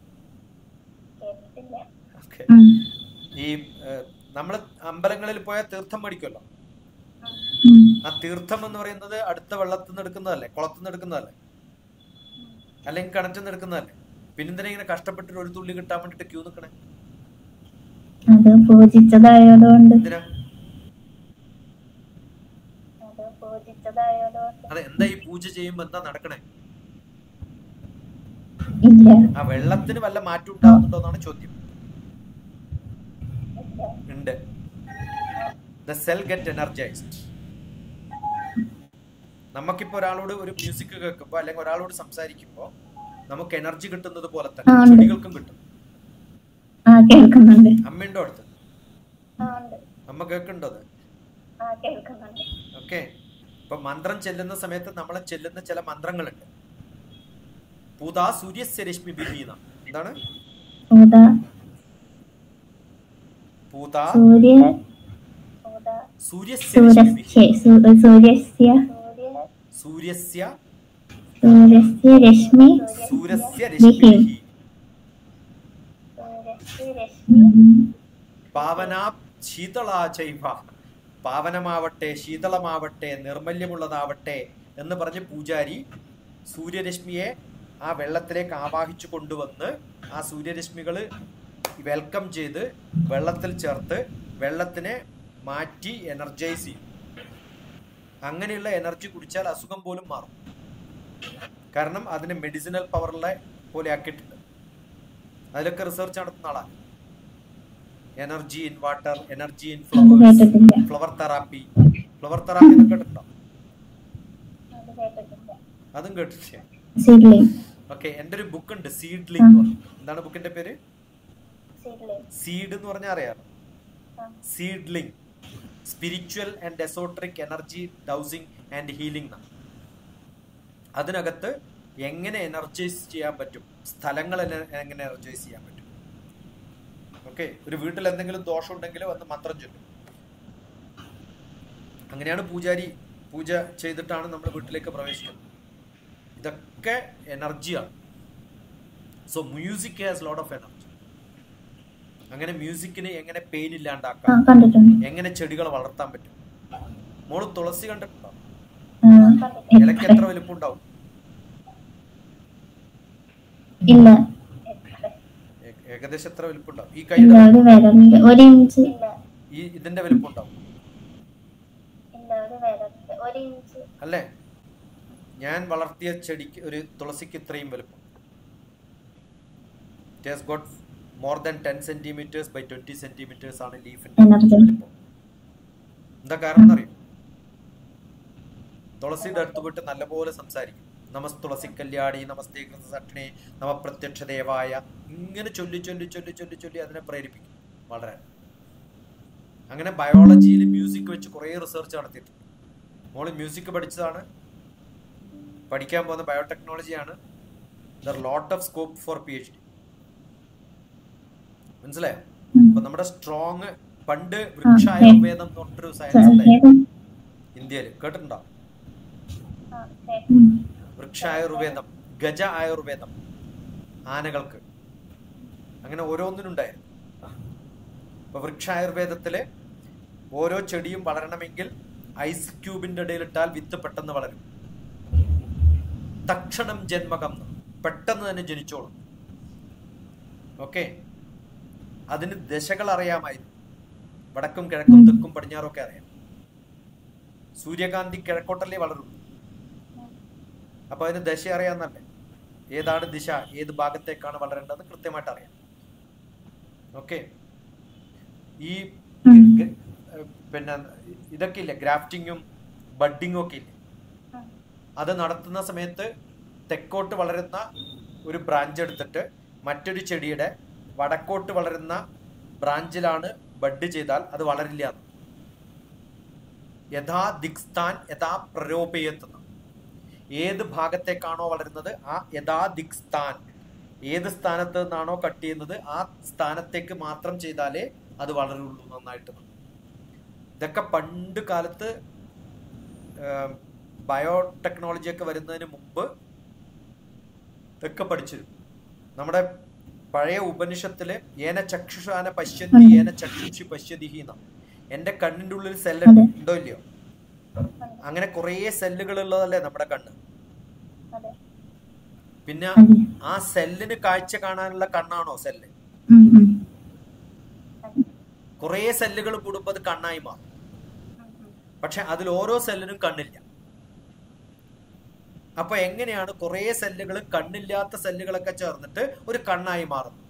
ഓക്കെ. ഈ നമ്മള് അമ്പലങ്ങളിൽ പോയാൽ തീർത്ഥം മേടിക്കുമല്ലോ. ആ തീർത്ഥം എന്ന് പറയുന്നത് അടുത്ത വെള്ളത്തിൽ നിന്ന് എടുക്കുന്നതല്ലേ, കുളത്തിൽ നിന്ന് എടുക്കുന്നതല്ലേ, അല്ലെങ്കിൽ കിണറ്റിൽ നിന്ന് എടുക്കുന്നതല്ലേ? പിന്നെന്തിനാ ഇങ്ങനെ കഷ്ടപ്പെട്ടിട്ട് ഒരു തുള്ളി കിട്ടാൻ വേണ്ടിട്ട് ക്യൂ നിൽക്കണേ? എന്തിനാ? അതെ, എന്താ ഈ പൂജ ചെയ്യുമ്പോ എന്താ നടക്കണേ? ആ വെള്ളത്തിന് വല്ല മാറ്റം ഉണ്ടാവുന്നുണ്ടോ എന്നാണ് ചോദ്യം. ഉണ്ട്. The cell get energized. നമുക്കിപ്പോ ഒരാളോട് ഒരു മ്യൂസിക് കേൾക്കുമ്പോ അല്ലെങ്കിൽ ഒരാളോട് സംസാരിക്കുമ്പോ നമുക്ക് എനർജി കിട്ടുന്നത് പോലെ തന്നെ ചെടികൾക്കും കിട്ടും. അമ്മയുണ്ടോ അടുത്ത്? അമ്മ കേൾക്കുന്നുണ്ടോ? ഓക്കെ. ഇപ്പൊ മന്ത്രം ചെല്ലുന്ന സമയത്ത് നമ്മളെ ചെല്ലുന്ന ചില മന്ത്രങ്ങളുണ്ട്. പൂതാ സൂര്യസ്യ രശ്മി ബിഹീന. എന്താണ് പൂതാ? സൂര്യസ്യ രശ്മി പാവനാ ശീതളാ ചൈവ. പാവനമാവട്ടെ, ശീതളമാവട്ടെ, നിർമ്മല്യമുള്ളതാവട്ടെ എന്ന് പറഞ്ഞ് പൂജാരി സൂര്യരശ്മിയെ ആ വെള്ളത്തിലേക്ക് ആവാഹിച്ചു കൊണ്ടുവന്ന് ആ സൂര്യരശ്മികൾ വെൽക്കം ചെയ്ത് വെള്ളത്തിൽ ചേർത്ത് വെള്ളത്തിനെ മാറ്റി എനർജൈസ് ചെയ്യും. അങ്ങനെയുള്ള എനർജി കുടിച്ചാൽ അസുഖം പോലും മാറും. കാരണം അതിന് മെഡിസിനൽ പവറുള്ള പോലെ ആക്കിയിട്ടുണ്ട്. അതിലൊക്കെ റിസർച്ച് നടത്തുന്ന ആളാണ്. Energy in water, energy in flowers, flower therapy. Flower therapy എന്നൊക്കെ കേട്ടിട്ടുണ്ടോ? അതും കേട്ടിട്ടില്ല. ഓക്കെ. എൻ്റെ ഒരു ബുക്ക് ഉണ്ട്, സീഡ്ലിംഗ്. എന്താണ് ബുക്കിന്റെ പേര്? സീഡ് എന്ന് പറഞ്ഞാൽ അറിയാലോ. Seedling, spiritual and esoteric energy dowsing and healing. അതിനകത്ത് എങ്ങനെ എനർജൈസ് ചെയ്യാൻ പറ്റും, സ്ഥലങ്ങൾ എങ്ങനെ എനർജൈസ് ചെയ്യാൻ പറ്റും. ഓക്കെ. ഒരു വീട്ടിൽ എന്തെങ്കിലും ദോഷം ഉണ്ടെങ്കിൽ വന്ന് മന്ത്രം ചൊല്ലും. അങ്ങനെയാണ് പൂജാരി പൂജ ചെയ്തിട്ടാണ് നമ്മൾ വീട്ടിലേക്ക് പ്രവേശിക്കുന്നത്. ഇതൊക്കെ എനർജിയാണ്. So music has lot of energy. അങ്ങനെ മ്യൂസിക്കിന് എങ്ങനെ പെയിൻ ഇല്ലാണ്ടാക്കാം, എങ്ങനെ ചെടികൾ വളർത്താൻ പറ്റും. മോള് തുളസി കണ്ടിട്ടുണ്ടോ? ഇലക്ക് എത്ര വലിപ്പം ഉണ്ടാവും? ഏകദേശം എത്ര വലിപ്പം ഉണ്ടാവും? ഈ കൈയുടെ ഈ ഇതിന്റെ വലിപ്പം ഉണ്ടാവും അല്ലേ? ഞാൻ വളർത്തിയ ചെടിക്ക്, ഒരു തുളസിക്ക് ഇത്രയും വലിപ്പം. It has got more than 10 centimeters by 20 centimeters ആണ് ലീഫിന്റെ വലിപ്പം. എന്താ കാരണം എന്നറിയും? തുളസിയുടെ അടുത്ത് പോയിട്ട് നല്ലപോലെ സംസാരിക്കും. നമസ് തുളസി കല്യാണി, നമസ്തേ കൃതസക്ഷണേ, നമ പ്രത്യക്ഷ ദേവായ. ഇങ്ങനെ ചൊല്ലി ചൊല്ലി ചൊല്ലി ചൊല്ലി ചൊല്ലി അതിനെ പ്രേരിപ്പിക്കും വളരാൻ. അങ്ങനെ ബയോളജിയിൽ മ്യൂസിക് വെച്ച് കുറേ റിസർച്ച് നടത്തിയിട്ടുണ്ട്. മോള് മ്യൂസിക് പഠിച്ചതാണ്, പഠിക്കാൻ പോകുന്ന ബയോടെക്നോളജിയാണ്. There lot of scope for PhD. മനസ്സിലായോ? അപ്പൊ നമ്മുടെ സ്ട്രോങ്, പണ്ട് വൃക്ഷായുർവേദം എന്ന് പറഞ്ഞൊരു സയൻസ് ഉണ്ടായിരുന്നു ഇന്ത്യയിൽ, കേട്ടിട്ടുണ്ടോ? വൃക്ഷായുർവേദം, ഗജ ആയുർവേദം, ആനകൾക്ക്, അങ്ങനെ ഓരോന്നിനുണ്ടായിരുന്നു. ഇപ്പൊ വൃക്ഷായുർവേദത്തില് ഓരോ ചെടിയും വളരണമെങ്കിൽ ഐസ് ക്യൂബിന്റെ ഇടയിലിട്ടാൽ വിത്ത് പെട്ടെന്ന് വളരും. തക്ഷണം ജന്മകം, പെട്ടെന്ന് തന്നെ ജനിച്ചോളും. ഓക്കെ. അതിന് ദശകൾ അറിയാമായിരുന്നു. വടക്കും കിഴക്കും തെക്കും പടിഞ്ഞാറും ഒക്കെ അറിയാം. സൂര്യകാന്തി കിഴക്കോട്ടല്ലേ വളരും. അപ്പൊ അതിന് ദശ അറിയാന്നല്ലേ? ഏതാണ് ദിശ, ഏത് ഭാഗത്തേക്കാണ് വളരേണ്ടത് കൃത്യമായിട്ട് അറിയാം. ഓക്കെ, ഈ പിന്നെ ഇതൊക്കെ ഇല്ലേ, ഗ്രാഫ്റ്റിങ്ങും ബഡ്ഡിങ്ങും ഒക്കെ ഇല്ലേ, അത് നടത്തുന്ന സമയത്ത് തെക്കോട്ട് വളരുന്ന ഒരു ബ്രാഞ്ച് എടുത്തിട്ട് മറ്റൊരു ചെടിയുടെ വടക്കോട്ട് വളരുന്ന ബ്രാഞ്ചിലാണ് ബഡ് ചെയ്താൽ അത് വളരില്ല. യഥാ ദിക്സ്ഥാൻ യഥാ പ്രരോപയത്ത്, ഏത് ഭാഗത്തേക്കാണോ വളരുന്നത് ആ യഥാ ദിക്സ്ഥാൻ, ഏത് സ്ഥാനത്ത് നിന്നാണോ കട്ട് ചെയ്യുന്നത് ആ സ്ഥാനത്തേക്ക് മാത്രം ചെയ്താലേ അത് വളരുള്ളൂ നന്നായിട്ട്. ഇതൊക്കെ പണ്ട് കാലത്ത് ബയോടെക്നോളജി ഒക്കെ വരുന്നതിന് മുമ്പ് ഇതൊക്കെ പഠിച്ചിരുന്നു. നമ്മുടെ പഴയ ഉപനിഷത്തില് ഏന ചക്ഷുഷാന പശ്യന്തി ഏന ചക്ഷുഷി പശ്യതിഹി എന്നാണ്. എന്റെ കണ്ണിന്റെ ഉള്ളിൽ സെല്ല് ഉണ്ടോ ഇല്ലയോ, അങ്ങനെ കുറെ സെല്ലുകൾ ഉള്ളതല്ലേ നമ്മുടെ കണ്ണ്. പിന്നെ ആ സെല്ലിന് കാഴ്ച കാണാനുള്ള കണ്ണാണോ സെല്ല്? കുറെ സെല്ലുകൾ കൂടുമ്പോൾ അത് കണ്ണായി മാറും. പക്ഷെ അതിൽ ഓരോ സെല്ലിനും കണ്ണില്ല. അപ്പൊ എങ്ങനെയാണ് കുറെ സെല്ലുകൾ കണ്ണില്ലാത്ത സെല്ലുകളൊക്കെ ചേർന്നിട്ട് ഒരു കണ്ണായി മാറുന്നത്?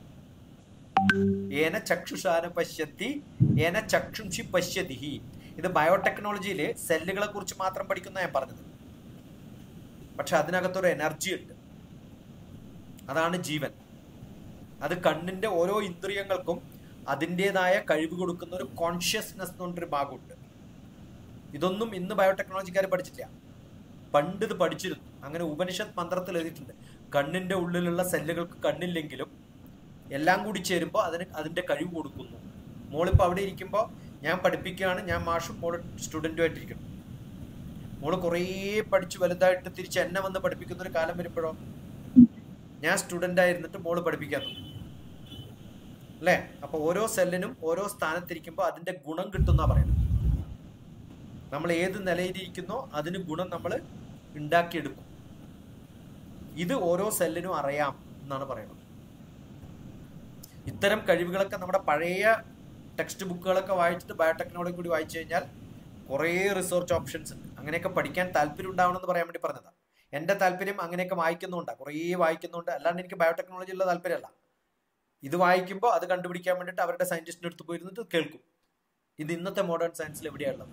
ഏന ചക്ഷുഷാന പശ്യത്തി ഏന ചക്ഷുംഷി പശ്യതിഹി. ഇത് ബയോടെക്നോളജിയില് സെല്ലുകളെ കുറിച്ച് മാത്രം പഠിക്കുന്ന ഞാൻ പറഞ്ഞത്. പക്ഷെ അതിനകത്തൊരു എനർജി ഉണ്ട്, അതാണ് ജീവൻ. അത് കണ്ണിന്റെ ഓരോ ഇന്ദ്രിയങ്ങൾക്കും അതിൻ്റെതായ കഴിവ് കൊടുക്കുന്ന ഒരു കോൺഷ്യസ്നെസ് എന്നുകൊണ്ടൊരു ഭാഗമുണ്ട്. ഇതൊന്നും ഇന്ന് ബയോടെക്നോളജിക്കാർ പഠിച്ചിട്ടില്ല, പണ്ട് ഇത് പഠിച്ചിരുന്നു. അങ്ങനെ ഉപനിഷത്ത് മന്ത്രത്തിൽ എഴുതിയിട്ടുണ്ട്, കണ്ണിന്റെ ഉള്ളിലുള്ള സെല്ലുകൾക്ക് കണ്ണില്ലെങ്കിലും എല്ലാം കൂടി ചേരുമ്പോൾ അതിന്റെ കഴിവ് കൊടുക്കുന്നു. മോളിപ്പോൾ അവിടെ ഇരിക്കുമ്പോൾ ഞാൻ പഠിപ്പിക്കുകയാണ്, ഞാൻ മാഷും മോള് സ്റ്റുഡൻറ്റുമായിട്ടിരിക്കണം. മോള് കുറേ പഠിച്ചു വലുതായിട്ട് തിരിച്ച് എന്നെ വന്ന് പഠിപ്പിക്കുന്ന ഒരു കാലം വരുമ്പോഴോ ഞാൻ സ്റ്റുഡൻ്റ് ആയിരുന്നിട്ട് മോള് പഠിപ്പിക്കാൻ തുടങ്ങും അല്ലേ? അപ്പൊ ഓരോ സെല്ലിനും ഓരോ സ്ഥാനത്തിരിക്കുമ്പോൾ അതിന്റെ ഗുണം കിട്ടുന്ന പറയുന്നത്. നമ്മൾ ഏത് നിലയിലിരിക്കുന്നോ അതിന് ഗുണം നമ്മൾ ഉണ്ടാക്കിയെടുക്കും. ഇത് ഓരോ സെല്ലിനും അറിയാം എന്നാണ് പറയുന്നത്. ഇത്തരം കഴിവുകളൊക്കെ നമ്മുടെ പഴയ ടെക്സ്റ്റ് ബുക്കുകളൊക്കെ വായിച്ചിട്ട് ബയോടെക്നോളജി കൂടി വായിച്ചു കഴിഞ്ഞാൽ കുറേ റിസർച്ച് ഓപ്ഷൻസ് ഉണ്ട്. അങ്ങനെയൊക്കെ പഠിക്കാൻ താല്പര്യം ഉണ്ടാവണമെന്ന് പറയാൻ വേണ്ടി പറഞ്ഞതാണ്. എൻ്റെ താല്പര്യം അങ്ങനെയൊക്കെ വായിക്കുന്നുണ്ട്, കുറേ വായിക്കുന്നുണ്ട്. അല്ലാണ്ട് എനിക്ക് ബയോടെക്നോളജി ഉള്ള താല്പര്യമല്ല. ഇത് വായിക്കുമ്പോൾ അത് കണ്ടുപിടിക്കാൻ വേണ്ടിയിട്ട് അവരുടെ സയന്റിസ്റ്റിൻ്റെ അടുത്ത് പോയിരുന്നിട്ട് കേൾക്കും. ഇത് ഇന്നത്തെ മോഡേൺ സയൻസിൽ എവിടെയാണുള്ളത്?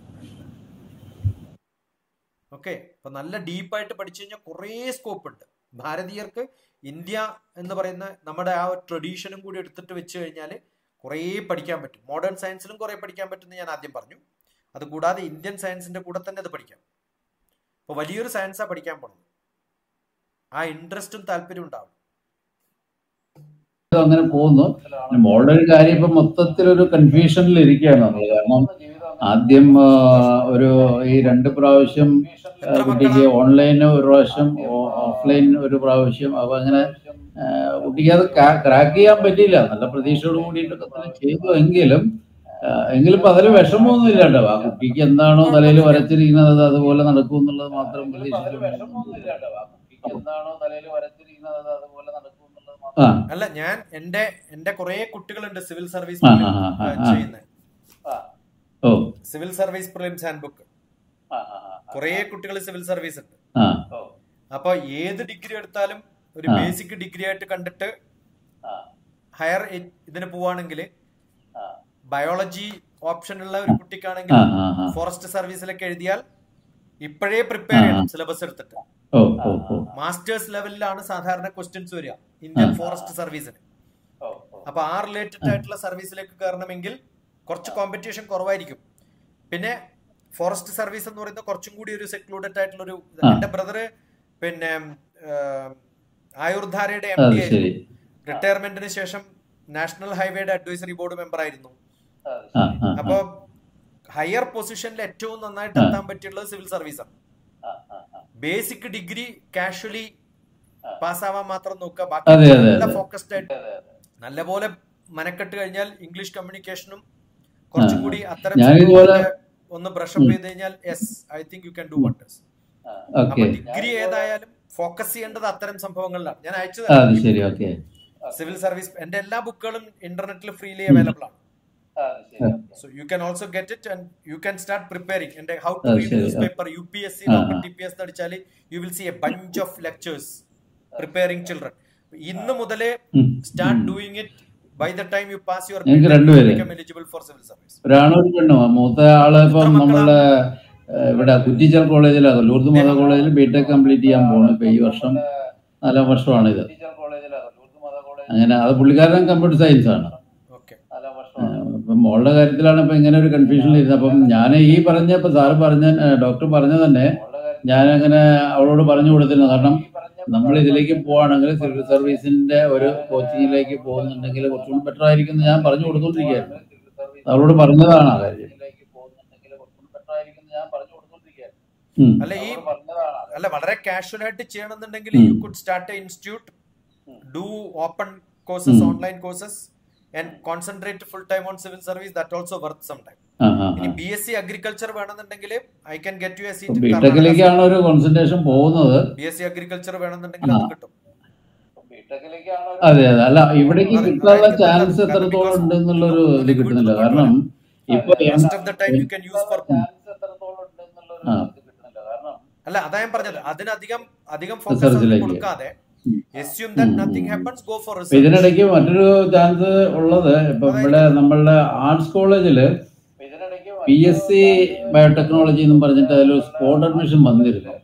ഓക്കെ, അപ്പൊ നല്ല ഡീപ്പായിട്ട് പഠിച്ചു കഴിഞ്ഞാൽ കുറേ സ്കോപ്പ് ഉണ്ട്. ഭാരതീയർക്ക് ഇന്ത്യ എന്ന് പറയുന്ന നമ്മുടെ ആ ട്രഡീഷനും കൂടി എടുത്തിട്ട് വെച്ച് കഴിഞ്ഞാൽ കുറേ പഠിക്കാൻ പറ്റും. മോഡേൺ സയൻസിലും കുറേ പഠിക്കാൻ പറ്റുമെന്ന് ഞാൻ ആദ്യം പറഞ്ഞു. അതുകൂടാതെ ഇന്ത്യൻ സയൻസിന്റെ കൂടെ തന്നെ അത് പഠിക്കാം. അപ്പൊ വലിയൊരു സയൻസാണ് പഠിക്കാൻ പോകുന്നത്. ആ ഇൻട്രസ്റ്റും താല്പര്യം ഉണ്ടാവും. അങ്ങനെ പോകുന്നു. മോളുടെ ഒരു കാര്യം ഇപ്പൊ മൊത്തത്തിലൊരു കൺഫ്യൂഷനിൽ ഇരിക്കുകയാണ് നമ്മൾ. കാരണം ആദ്യം ഒരു ഈ 2 പ്രാവശ്യം കുട്ടിക്ക് ഓൺലൈൻ ഒരു പ്രാവശ്യം, ഓഫ്ലൈൻ ഒരു പ്രാവശ്യം. അപ്പൊ അങ്ങനെ കുട്ടിക്ക് അത് ക്രാക്ക് ചെയ്യാൻ പറ്റിയില്ല. നല്ല പ്രതീക്ഷയോട് കൂടിയിട്ടൊക്കെ ചെയ്തു എങ്കിലും ഇപ്പൊ അതിൽ വിഷമമൊന്നും ഇല്ലാണ്ടോ. ആ കുട്ടിക്ക് എന്താണോ തലയിൽ വരച്ചിരിക്കുന്നത് അതുപോലെ നടക്കും എന്നുള്ളത് മാത്രം അല്ല, ഞാൻ എന്റെ കുറെ കുട്ടികളുണ്ട് സിവിൽ സർവീസ് ചെയ്യുന്നത്. Civil service prelims hand book കുറെ കുട്ടികൾ സിവിൽ സർവീസ് ഉണ്ട്. അപ്പൊ ഏത് ഡിഗ്രി എടുത്താലും ഒരു ബേസിക് ഡിഗ്രി ആയിട്ട് കണ്ടിട്ട് ഹയർ ഇതിന് പോവാണെങ്കിൽ ബയോളജി ഓപ്ഷൻ ഉള്ള ഒരു കുട്ടിക്കാണെങ്കിൽ ഫോറസ്റ്റ് സർവീസിലൊക്കെ എഴുതിയാൽ ഇപ്പോഴേ പ്രിപ്പയർ ചെയ്യണം സിലബസ് എടുത്തിട്ട്. മാസ്റ്റേഴ്സ് ലെവലിലാണ് സാധാരണ ക്വസ്റ്റ്യൻസ് വരിക ഇന്ത്യൻ ഫോറസ്റ്റ് സർവീസിന്. അപ്പൊ ആ റിലേറ്റഡ് ആയിട്ടുള്ള സർവീസിലേക്ക് കയറണമെങ്കിൽ കുറച്ച് കോമ്പറ്റീഷൻ കുറവായിരിക്കും. പിന്നെ ഫോറസ്റ്റ് സർവീസ് എന്ന് പറയുന്നത് കുറച്ചും കൂടി ഒരു സെക്ലൂഡഡ് ആയിട്ടുള്ള ഒരു. എന്റെ ബ്രദറ് പിന്നെ ആയുർധാരയുടെ MD ആയിരുന്നു. റിട്ടയർമെന്റിന് ശേഷം നാഷണൽ ഹൈവേയുടെ അഡ്വൈസറി ബോർഡ് മെമ്പർ ആയിരുന്നു. അപ്പൊ ഹയർ പൊസിഷനിൽ ഏറ്റവും നന്നായിട്ട് എത്താൻ പറ്റിയുള്ളത് സിവിൽ സർവീസാണ്. ബേസിക് ഡിഗ്രി കാഷ്വലി പാസ്സാവാൻ മാത്രം നോക്കുക. ബാക്കി നല്ല ഫോക്കസ്ഡ് ആയിട്ട് നല്ലപോലെ മനക്കെട്ട് കഴിഞ്ഞാൽ ഇംഗ്ലീഷ് കമ്മ്യൂണിക്കേഷനും കുറച്ചും കൂടി അത്തരം ഒന്ന് ബ്രഷപ്പ് ചെയ്ത് കഴിഞ്ഞാൽ yes I think you can do wonders. അപ്പൊ ഡിഗ്രി ഏതായാലും ഫോക്കസ് ചെയ്യേണ്ടത് അത്തരം സംഭവങ്ങളിലാണ്. ഞാൻ അയച്ചത് സിവിൽ സർവീസ് എന്റെ എല്ലാ ബുക്കുകളും ഇന്റർനെറ്റിൽ ഫ്രീലി അവൈലബിൾ ആണ്. So you can also get it and you can start preparing. And how to read newspaper, UPSC, TPS, you will see a bunch of lectures preparing children. ഇന്ന് മുതലേ start doing it. By the time you pass your ഞങ്ങൾക്ക് BTech, you രണ്ടുപേര്, become eligible for civil service. ഒരാണും ഒരു പെണ്ണുമാ. മൂത്ത ആള് ഇപ്പം നമ്മളുടെ ഇവിടെ കുറ്റിച്ചൽ കോളേജിലാണ്, ലൂർദ് മത കോളേജിൽ ബിടെക് കംപ്ലീറ്റ് ചെയ്യാൻ പോകുന്നു. ഇപ്പൊ ഈ വർഷം 4ാം വർഷമാണിത്. അങ്ങനെ അത് പുള്ളിക്കാരൻ കമ്പ്യൂട്ടർ സയൻസ് ആണ്. ഇപ്പം മോളുടെ കാര്യത്തിലാണ് ഇപ്പൊ ഇങ്ങനെ ഒരു കൺഫ്യൂഷൻ ഇരുന്നത്. അപ്പം ഞാൻ ഈ പറഞ്ഞ ഇപ്പൊ സാറ് പറഞ്ഞ ഡോക്ടർ പറഞ്ഞ തന്നെ ഞാനങ്ങനെ അവളോട് പറഞ്ഞു കൊടുത്തിരുന്നു. കാരണം നമ്മൾ ഇതിലേക്ക് പോവാണെങ്കിൽ സിവിൽ സർവീസിന്റെ ഒരു കോച്ചിങ്ങിലേക്ക് പോകുന്നുണ്ടെങ്കിൽ കുറച്ചുകൂടി ബെറ്റർ ആയിരിക്കും എന്ന് ഞാൻ പറഞ്ഞു കൊടുത്തോണ്ടിരിക്കുകയായിരുന്നു. അവളോട് പറഞ്ഞതാണ് ആ കാര്യം. അല്ല വളരെ കാഷ്വൽ ആയിട്ട് ചെയ്യണമെന്നുണ്ടെങ്കിൽ you could start a institute, do open courses, online courses and concentrate full time on civil service. That also worth some time. ഇനി BSc അഗ്രികൾച്ചർ വേണമെന്നുണ്ടെങ്കിൽ I can get you a seat. ബിടെക്കിലേക്കാണ് ഒരു concentration പോകുന്നത്. BSc agriculture വേണമെന്നുണ്ടെങ്കിൽ അത് കിട്ടും. അതെ അതെ. അല്ല ഇവിടേക്ക് കിട്ടാനുള്ള ചാൻസ് എത്രത്തോളം ഉണ്ട് എന്നുള്ളൊരു ഇത് കിട്ടുന്നില്ല. കാരണം ഇപ്പൊ most of the time you can use for അല്ല അതാ ഞാൻ പറഞ്ഞത്, അതിനധികം ഫോക്കസ് കൊടുക്കാതെ assume that nothing happens, go for research. ഇതിനിടയ്ക്ക് മറ്റൊരു ചാൻസ് ഉള്ളത്, ഇപ്പൊ ഇവിടെ നമ്മളുടെ ആർട്സ് കോളേജില് PSc ബയോടെക്നോളജി എന്നും പറഞ്ഞിട്ട് അതിലൊരു സ്പോട്ട് അഡ്മിഷൻ വന്നിരുന്നു.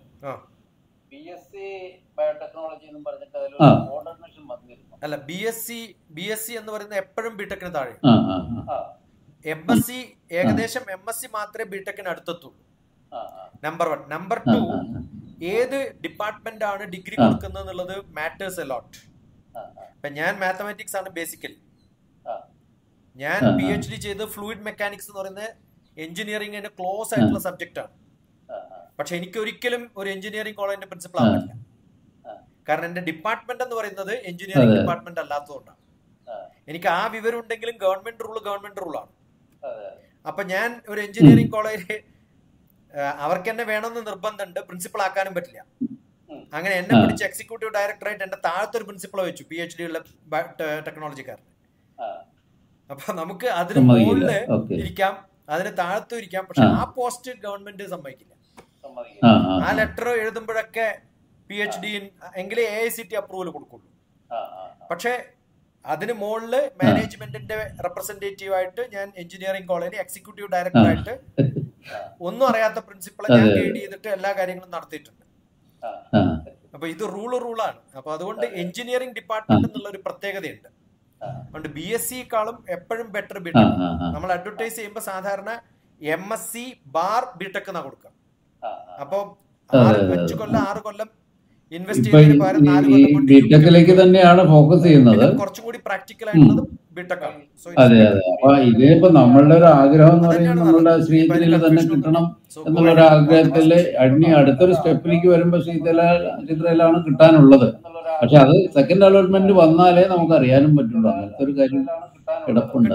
അല്ല BSc എന്ന് പറയുന്നത് എപ്പോഴും ബിടെക്കിന് താഴെ. MSc ഏകദേശം MSc മാത്രമേ ബിടെക്കിന് അടുത്തെത്തുള്ളൂ. നമ്പർ 1. നമ്പർ 2, ഏത് ഡിപ്പാർട്ട്മെന്റ് ആണ് ഡിഗ്രി കൊടുക്കുന്നത് എന്നുള്ളത് മാറ്റേഴ്സ് എ ലോട്ട്. ഇപ്പൊ ഞാൻ മാത്തമാറ്റിക്സ് ആണ് ബേസിക്കലി. ഞാൻ PhD ചെയ്ത് ഫ്ലൂയിഡ് മെക്കാനിക്സ് എന്ന് പറയുന്ന എഞ്ചിനീയറിംഗിന് ക്ലോസ് ആയിട്ടുള്ള സബ്ജക്റ്റ് ആണ്. പക്ഷെ എനിക്ക് ഒരിക്കലും ഒരു എഞ്ചിനീയറിംഗ് കോളേജിന്റെ പ്രിൻസിപ്പൾ ആവാൻ പറ്റില്ല. കാരണം എന്റെ ഡിപ്പാർട്ട്മെന്റ് എന്ന് പറയുന്നത് എഞ്ചിനീയറിംഗ് ഡിപ്പാർട്ട്മെന്റ് അല്ലാത്തതുകൊണ്ടാണ്. എനിക്ക് ആ വിവരം ഉണ്ടെങ്കിലും ഗവൺമെന്റ് റൂളാണ്. അപ്പൊ ഞാൻ ഒരു എഞ്ചിനീയറിംഗ് കോളേജിൽ അവർക്ക് എന്നെ വേണമെന്ന് നിർബന്ധമുണ്ട്, പ്രിൻസിപ്പൾ ആക്കാനും പറ്റില്ല. അങ്ങനെ എന്നെ പിടിച്ച് എക്സിക്യൂട്ടീവ് ഡയറക്ടറായിട്ട് എന്റെ താഴത്തൊരു പ്രിൻസിപ്പളെ വെച്ചു, PhD ഉള്ള ടെക്നോളജിക്കാരൻ. അപ്പൊ നമുക്ക് അതിന് മുകളിൽ ഇരിക്കാം, അതിന് താഴത്തും ഇരിക്കാം. പക്ഷെ ആ പോസ്റ്റ് ഗവൺമെന്റ് സമ്മതിക്കില്ല. ആ ലെറ്റർ എഴുതുമ്പോഴൊക്കെ PhD എങ്കിലേ AICT അപ്രൂവൽ കൊടുക്കുള്ളൂ. പക്ഷെ അതിന് മുകളില് മാനേജ്മെന്റിന്റെ റെപ്രസെന്റേറ്റീവ് ആയിട്ട് ഞാൻ എഞ്ചിനീയറിംഗ് കോളേജിൽ എക്സിക്യൂട്ടീവ് ഡയറക്ടറായിട്ട് ഒന്നും അറിയാത്ത പ്രിൻസിപ്പളെ ഞാൻ ഗൈഡ് ചെയ്തിട്ട് എല്ലാ കാര്യങ്ങളും നടത്തിയിട്ടുണ്ട്. അപ്പൊ ഇത് റൂളാണ്. അപ്പൊ അതുകൊണ്ട് എഞ്ചിനീയറിംഗ് ഡിപ്പാർട്ട്മെന്റ് എന്നുള്ള ഒരു പ്രത്യേകതയുണ്ട്. അതുകൊണ്ട് BSc-ക്കാളും എപ്പോഴും ബെറ്റർ ബിടെക്. നമ്മൾ അഡ്വർടൈസ് ചെയ്യുമ്പോൾ സാധാരണ MSc ബാർ ബിടെക് എന്നാ കൊടുക്കുക. അപ്പൊ 5 കൊല്ലം 6 കൊല്ലം ഇൻവെസ്റ്റ് ചെയ്യുന്നതിന് പകരം 4 കൊല്ലം കൊണ്ട് ബിടെക്കിലേക്ക് തന്നെയാണ് ഫോക്കസ് ചെയ്യുന്നത്. കുറച്ചും കൂടി പ്രാക്ടിക്കൽ ആയിട്ടുള്ളത് ബിടെക് ആണ്. അതെ അതെ. അപ്പൊ ഇതിപ്പോ നമ്മളുടെ ഒരു ആഗ്രഹം എന്ന് പറയുന്നത് നമ്മളുടെ ശ്രീധരയിൽ തന്നെ കിട്ടണം എന്നുള്ള ഒരു ആഗ്രഹത്തില് അടുത്തൊരു സ്റ്റെപ്പിലേക്ക് വരുമ്പോ ശ്രീധരയിലാണ് കിട്ടാനുള്ളത്. പക്ഷെ അത് സെക്കൻഡ് അലോട്ട്മെന്റ് വന്നാലേ നമുക്ക് അറിയാനും പറ്റുള്ളൂ. അങ്ങനത്തെ ഒരു കാര്യം കിടപ്പുണ്ട്.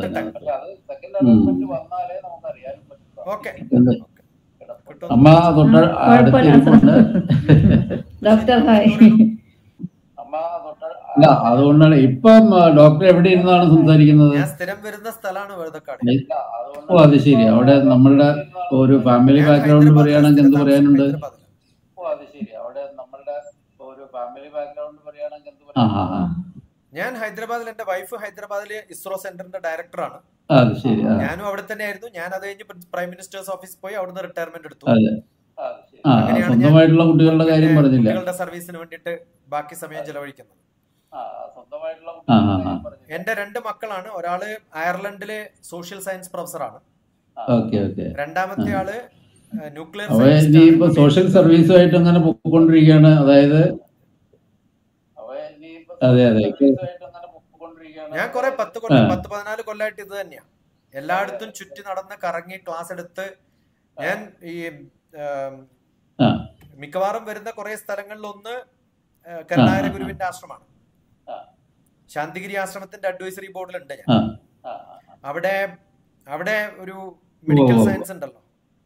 അമ്മ തൊട്ട് അടുത്തിരിപ്പുണ്ട്. അല്ല അതുകൊണ്ടാണ് ഇപ്പം ഡോക്ടർ എവിടെ ഇരുന്നാണ് സംസാരിക്കുന്നത്? സ്ഥിരം വരുന്ന സ്ഥലമാണ് വേദക്കാട്. ഓ അത് ശരി. അവിടെ നമ്മളുടെ ഒരു ഫാമിലി ബാക്ക്ഗ്രൗണ്ട് പറയുകയാണെങ്കിൽ എന്ത് പറയാനുണ്ട്? ഞാൻ ഹൈദരാബാദിൽ, എന്റെ വൈഫ് ഹൈദരാബാദിലെ ഇസ്രോ സെന്ററിന്റെ ഡയറക്ടറാണ്. ഞാനും അവിടെ തന്നെ ആയിരുന്നു. ഞാൻ അത് കഴിഞ്ഞ് പ്രൈം മിനിസ്റ്റേഴ്സ് ഓഫീസിൽ പോയി അവിടുന്ന് റിട്ടയർമെന്റ് എടുത്തു. സ്വന്തമായിട്ടുള്ള കുട്ടികളുടെ കാര്യം പറഞ്ഞില്ല. കുട്ടികളുടെ സർവീസിന് വേണ്ടിയിട്ട് ബാക്കി സമയം ചെലവഴിക്കുന്നത്. എന്റെ 2 മക്കളാണ്. ഒരാള് അയർലൻഡിലെ സോഷ്യൽ സയൻസ് പ്രൊഫസറാണ്. രണ്ടാമത്തെ ആള് ന്യൂക്ലിയർ സോഷ്യൽ സർവീസുമായിട്ട് അങ്ങനെ പോയിക്കൊണ്ടിരിക്കുകയാണ്. അതായത് അതെ അതെ, ഞാൻ കുറെ 10-14 കൊല്ലമായിട്ട് ഇത് തന്നെയാ. എല്ലായിടത്തും ചുറ്റി നടന്ന് കറങ്ങി ക്ലാസ് എടുത്ത് ഞാൻ ഈ മിക്കവാറും വരുന്ന കുറെ സ്ഥലങ്ങളിൽ ഒന്ന് കരുണാകര ഗുരുവിന്റെ ആശ്രമമാണ്. ശാന്തിഗിരി ആശ്രമത്തിന്റെ അഡ്വൈസറി ബോർഡിലുണ്ട് ഞാൻ. അവിടെ ഒരു മെഡിക്കൽ സയൻസ് ഉണ്ടല്ലോ,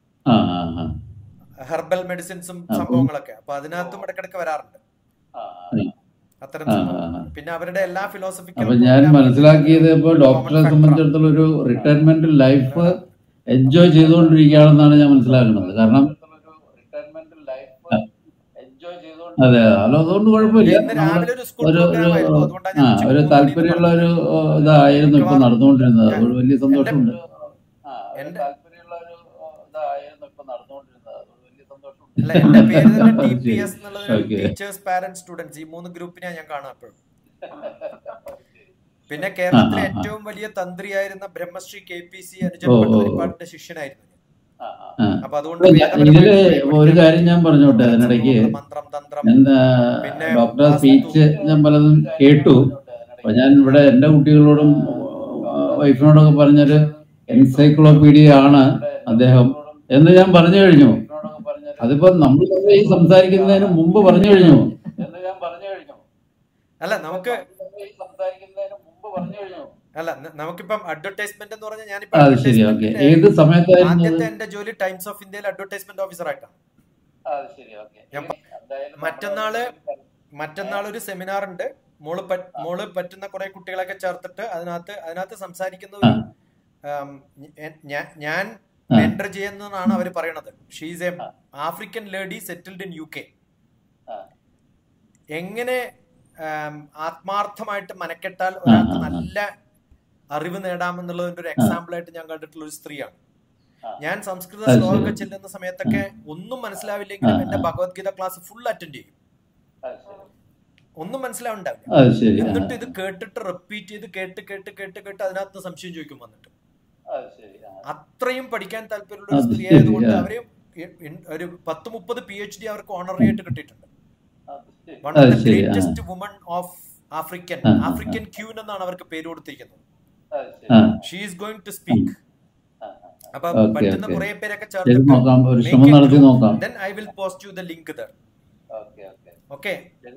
ഹെർബൽ മെഡിസിൻസും സംഭവങ്ങളൊക്കെ. അപ്പൊ അതിനകത്തും ഇടക്കിടക്ക് വരാറുണ്ട് അത്തരം സംഭവങ്ങൾ. പിന്നെ അവരുടെ എല്ലാ ഫിലോസഫിക്കൽ ഞാൻ മനസ്സിലാക്കിയത് ഇപ്പൊ ഡോക്ടറെ സംബന്ധിച്ചിടത്തോളം ഒരു റിട്ടയർമെന്റ് ലൈഫ് എൻജോയ് ചെയ്തുകൊണ്ടിരിക്കുകയാണെന്നാണ് ഞാൻ മനസ്സിലാക്കുന്നത്. കാരണം അതെ, അതുകൊണ്ട് കുഴപ്പമില്ല. ഇന്ന് രാവിലെ ഒരു സ്കൂൾ ഒരു പ്രോഗ്രാം ആയിരുന്നു, അതുകൊണ്ടാണ് ഞാൻ ഉച്ചയ്ക്ക് ഒരു 3 മണിന്ന് താല്പര്യമുള്ള പറഞ്ഞത്. ഒരു ഇതായിരുന്നു ഇപ്പൊ നടന്നുകൊണ്ടിരുന്നത്. ഞാൻ അതുകൊണ്ട് വലിയ സന്തോഷമുണ്ട്. എന്റെ അല്ല എന്റെ പേര് തന്നെ അത് ശരി. TPS എന്നുള്ളത് ഓക്കെ. ടീച്ചേഴ്സ് പാരന്റ് സ്റ്റുഡൻസ്, ഈ 3 ഗ്രൂപ്പിനെ ഞാൻ കാണാം എപ്പോഴും. പിന്നെ കേരളത്തിലെ ഏറ്റവും വലിയ തന്ത്രിയായിരുന്ന ബ്രഹ്മശ്രീ KPC അനുജൻ ഭട്ടതിരിപ്പാടിന്റെ ശിഷ്യനായിരുന്നു. അപ്പൊ അതുകൊണ്ട് ഇതില് ഒരു കാര്യം ഞാൻ പറഞ്ഞോട്ടെ, അതിനിടയ്ക്ക് മന്ത്രം തന്ത്രം പിന്നെ ഡോക്ടർ സ്പീച്ച് ഞാൻ പലതും കേട്ടു. അപ്പൊ ഞാൻ ഇവിടെ എന്റെ കുട്ടികളോടും വൈഫിനോടൊക്കെ പറഞ്ഞൊരു എൻസൈക്ലോപീഡിയ ആണ് അദ്ദേഹം എന്ന് ഞാൻ പറഞ്ഞു കഴിഞ്ഞു. അതിപ്പോ നമ്മൾ ഈ സംസാരിക്കുന്നതിന് മുമ്പ് പറഞ്ഞു കഴിഞ്ഞു. അല്ല നമുക്ക് അല്ല നമുക്കിപ്പം അഡ്വർടൈസ്മെന്റ് എന്ന് പറഞ്ഞാൽ ഞാനിപ്പോ അത് ശരി. ഓക്കെ. ഏത് സമയത്തായിരുന്നു ആദ്യത്തെ എന്റെ ജോലി ടൈംസ് ഓഫ് ഇന്ത്യയിൽ അഡ്വർടൈസ്മെന്റ് ഓഫീസർ ആയിട്ടാണ്. മറ്റന്നാൾ ഒരു സെമിനാർ ഉണ്ട്. മോള് പറ്റുന്ന കുറെ കുട്ടികളൊക്കെ ചേർത്തിട്ട് അതിനകത്ത് സംസാരിക്കുന്ന ഞാൻ മെന്റർ ചെയ്യുന്നതാണ് അവർ പറയണത്. She's a African lady settled in UK. എങ്ങനെ ആത്മാർത്ഥമായിട്ട് മനക്കെട്ടാൽ ഒരാൾക്ക് നല്ല അറിവ് നേടാമെന്നുള്ളതിന്റെ ഒരു എക്സാമ്പിൾ ആയിട്ട് ഞാൻ കണ്ടിട്ടുള്ള ഒരു സ്ത്രീയാണ്. ഞാൻ സംസ്കൃത ശ്ലോകമൊക്കെ ചെല്ലുന്ന സമയത്തൊക്കെ ഒന്നും മനസ്സിലാവില്ലെങ്കിലും എന്റെ ഭഗവത്ഗീത ക്ലാസ് ഫുൾ അറ്റൻഡ് ചെയ്യും. ഒന്നും മനസ്സിലാവുണ്ടാവില്ല. എന്നിട്ട് ഇത് കേട്ടിട്ട് റിപ്പീറ്റ് ചെയ്ത് കേട്ട് അതിനകത്ത് സംശയം ചോദിക്കും വന്നിട്ട്. അത്രയും പഠിക്കാൻ താല്പര്യമുള്ള ഒരു സ്ത്രീ ആയതുകൊണ്ട് അവര് ഒരു 10-30 PhD അവർക്ക് ഓണറി ആയിട്ട് കിട്ടിയിട്ടുണ്ട്. One of the greatest woman of African queen എന്നാണ് അവർക്ക് പേര് കൊടുത്തിരിക്കുന്നത്. She is going to speak. അപ്പൊ പറ്റുന്ന കുറെ പേരൊക്കെ ചേർത്തിട്ട് then I will post you the link there. Okay,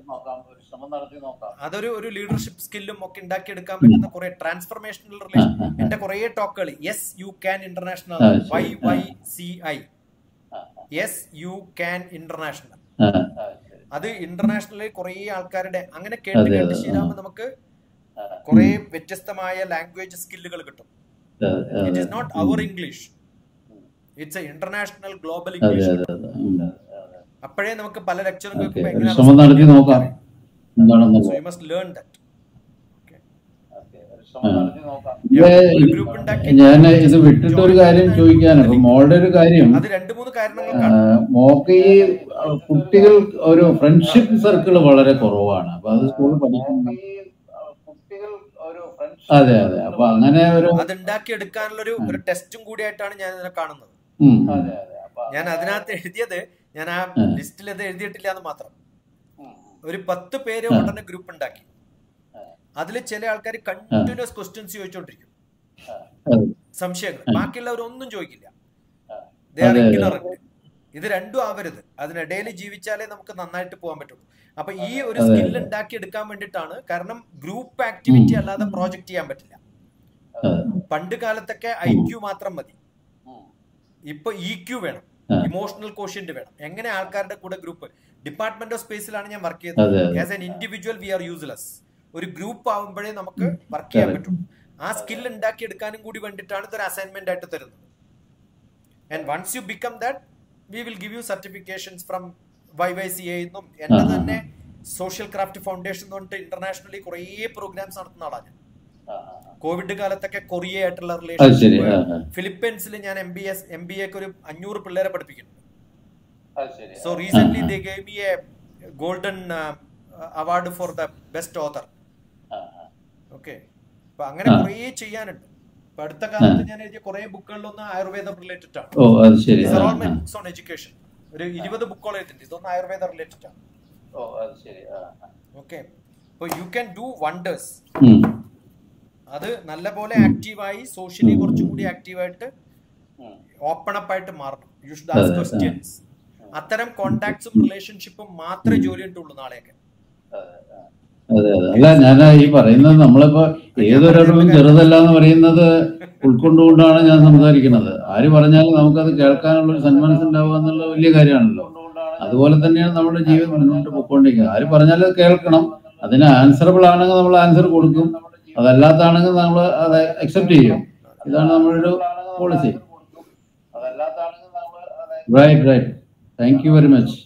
അതൊരു ലീഡർഷിപ്പ് സ്കില്ലും ഒക്കെ ഉണ്ടാക്കിയെടുക്കാൻ പറ്റുന്ന കുറെ ട്രാൻസ്ഫർമേഷണൽ റിലേഷൻ. എന്റെ കുറെ ടോക്കുകൾ yes you can international, YYCI, yes you can international. അത് ഇന്റർനാഷണലിൽ കുറെ ആൾക്കാരുടെ അങ്ങനെ കേട്ട് ശീലാകുമ്പോൾ നമുക്ക് കുറെ വ്യത്യസ്തമായ ലാംഗ്വേജ് സ്കില്ലുകൾ കിട്ടും. It is not our English, its a international global English. അപ്പോഴേ നമുക്ക് പല ലെക്ചറും നടത്തി നോക്കാം. So you must learn that. ഞാൻ ഇത് വിട്ടിട്ട് ഒരു കാര്യം ചോദിക്കാനാണ്. മോളുടെ ഒരു കാര്യം, അത് 2-3 കാരണങ്ങൾക്കാണ്. മോക്ക് ഈ കുട്ടികൾ ഒരു ഫ്രണ്ട്ഷിപ്പ് സർക്കിൾ വളരെ കുറവാണ്. അപ്പൊ അത് സ്കൂളിൽ പഠിക്കുന്ന അതെ. അപ്പൊ അങ്ങനെ അത് ഉണ്ടാക്കി എടുക്കാനുള്ള ഒരു ടെസ്റ്റും കൂടിയായിട്ടാണ് ഞാൻ ഇതിനെ കാണുന്നത്. ഞാൻ അതിനകത്ത് എഴുതിയത്, ഞാൻ ആ ലിസ്റ്റിൽ അത് എഴുതിയിട്ടില്ല എന്ന് മാത്രം. ഒരു 10 പേര് ഉടനെ ഗ്രൂപ്പ് ഉണ്ടാക്കി. അതിൽ ചില ആൾക്കാർ കണ്ടിന്യൂസ് ക്വസ്റ്റ്യൻസ് ചോദിച്ചോണ്ടിരിക്കും, സംശയങ്ങൾ. ബാക്കിയുള്ളവരൊന്നും ചോദിക്കില്ല. ഇത് രണ്ടും ആവരുത്. അതിനിടയിൽ ജീവിച്ചാലേ നമുക്ക് നന്നായിട്ട് പോകാൻ പറ്റുള്ളൂ. അപ്പൊ ഈ ഒരു സ്കിൽ ഉണ്ടാക്കി എടുക്കാൻ വേണ്ടിയിട്ടാണ്. കാരണം ഗ്രൂപ്പ് ആക്ടിവിറ്റി അല്ലാതെ പ്രോജക്റ്റ് ചെയ്യാൻ പറ്റില്ല. പണ്ട് കാലത്തൊക്കെ IQ മാത്രം മതി. ഇപ്പൊ EQ വേണം, ഇമോഷണൽ കോഷ്യന്റ് വേണം. എങ്ങനെ ആൾക്കാരുടെ കൂടെ ഗ്രൂപ്പ്. ഡിപ്പാർട്ട്മെന്റ് ഓഫ് സ്പേസിലാണ് ഞാൻ വർക്ക് ചെയ്തത്. As an individual we are useless. ഒരു ഗ്രൂപ്പ് ആവുമ്പോഴേ നമുക്ക് വർക്ക് ചെയ്യാൻ പറ്റുള്ളൂ. ആ സ്കിൽ ഉണ്ടാക്കി എടുക്കാനും കൂടി വേണ്ടിയിട്ടാണ് ഇതൊരു അസൈൻമെന്റ് ആയിട്ട് തരുന്നത്. And once you become that we will give you certifications from YYCA എന്നും. എന്റെ തന്നെ സോഷ്യൽ ക്രാഫ്റ്റ് ഫൗണ്ടേഷൻ എന്ന് പറഞ്ഞിട്ട് ഇന്റർനാഷണലി കുറേ പ്രോഗ്രാംസ് നടത്തുന്ന ആളാണ് ഞാൻ. കോവിഡ് കാലത്തൊക്കെ കൊറിയ ആയിട്ടുള്ള റിലേഷൻഷിപ്പ്. ഫിലിപ്പീൻസിൽ ഞാൻ MBA ഒരു 500 പിള്ളേരെ പഠിപ്പിക്കുന്നു. So recent they gave me a golden award for the best author. Okay, അപ്പൊ അങ്ങനെ കുറേ ചെയ്യാനുണ്ട്. ഇപ്പൊ അടുത്ത കാലത്ത് ഞാൻ എഴുതിയ കുറെ ബുക്കുകളിലൊന്നും ആയുർവേദം റിലേറ്റഡ് ആണ്. ബുക്സ് ഓൺ എഡ്യൂക്കേഷൻ ഒരു 20 ബുക്കുകൾ എഴുതിയിട്ടുണ്ട്. ഇതൊന്നും ആയുർവേദ റിലേറ്റഡ് ആണ്. ഓക്കെ, അപ്പൊ യു ക്യാൻ ഡു വണ്ടേഴ്സ്. അത് നല്ലപോലെ ആക്റ്റീവായി സോഷ്യലി കുറച്ചും കൂടി ആക്റ്റീവായിട്ട് ഓപ്പൺ അപ്പ് ആയിട്ട് മാറണം. You should ask questions. അത്തരം കോണ്ടാക്ട്സും റിലേഷൻഷിപ്പും മാത്രമേ ജോലി കിട്ടുള്ളൂ നാളെയൊക്കെ. അല്ല, ഞാൻ ഈ പറയുന്നത് നമ്മളിപ്പോ ഏതൊരാളും ചെറുതല്ല എന്ന് പറയുന്നത് ഉൾക്കൊണ്ടുകൊണ്ടാണ് ഞാൻ സംസാരിക്കുന്നത്. ആര് പറഞ്ഞാലും നമുക്കത് കേൾക്കാനുള്ള ഒരു സന്മനസ്സുണ്ടാവുക എന്നുള്ള വലിയ കാര്യമാണല്ലോ. അതുപോലെ തന്നെയാണ് നമ്മുടെ ജീവിതം മുന്നോട്ട് പോയിക്കൊണ്ടിരിക്കുന്നത്. ആര് പറഞ്ഞാലും അത് കേൾക്കണം. അതിന് ആൻസറബിൾ ആണെങ്കിൽ നമ്മൾ ആൻസർ കൊടുക്കും, അതല്ലാത്താണെങ്കിൽ നമ്മൾ അത് അക്സെപ്റ്റ് ചെയ്യും. ഇതാണ് നമ്മുടെ ഒരു policy. Right. Thank you very much.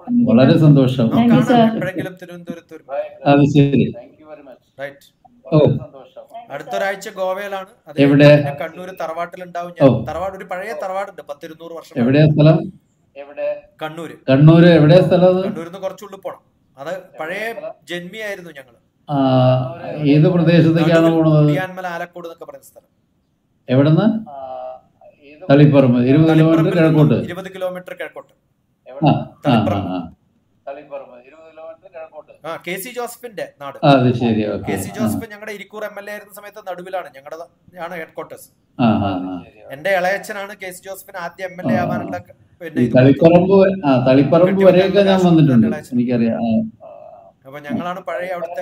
വളരെ സന്തോഷം. Thank you, sir. എപ്പോഴെങ്കിലും തിരുവനന്തപുരത്ത് വരുമ്പോൾ. അത് ശരി. റൈറ്റ്. ഓ, അടുത്തൊരാഴ്ച ഗോവയിലാണ്. അത് എവിടെ? പിന്നെ കണ്ണൂര് തറവാട്ടിലുണ്ടാവും ഞാൻ. തറവാട് ഒരു പഴയ തറവാടുണ്ട്, 10-200 വർഷം. എവിടെയാ സ്ഥലം? കണ്ണൂര്. കണ്ണൂര് എവിടെയാ സ്ഥലം? കണ്ണൂരിൽ നിന്ന് കുറച്ചുള്ളിൽ പോണം. അത് പഴയ ജന്മിയായിരുന്നു ഞങ്ങള്. ഏത് പ്രദേശത്തേക്കാണ് പോണത്? കുടിയാൻമല ആലക്കോട് എന്നൊക്കെ പറയുന്ന സ്ഥലം. എവിടെന്ന്? തളിപ്പറമ്പ്. 20 കിലോമീറ്റർ കിഴക്കോട്ട്. 20 കിലോമീറ്റർ കിഴക്കോട്ട്. KC ജോസഫിന്റെ നാട്. അത് ശരി. KC ജോസഫ് ഞങ്ങളുടെ ഇരിക്കൂർ MLA ആയിരുന്ന സമയത്ത് നടുവിലാണ്. ഞങ്ങളുടെ ഹെഡ് ക്വാർട്ടേഴ്സ്. എന്റെ ഇളയച്ചനാണ് KC ജോസഫിന് ആദ്യം MLA ആവാനുള്ള. തളിപ്പറമ്പ് വരെയൊക്കെ ഞാൻ വന്നിട്ടുണ്ട്, എനിക്കറിയാം. അപ്പൊ ഞങ്ങളാണ് പഴയ അവിടുത്തെ.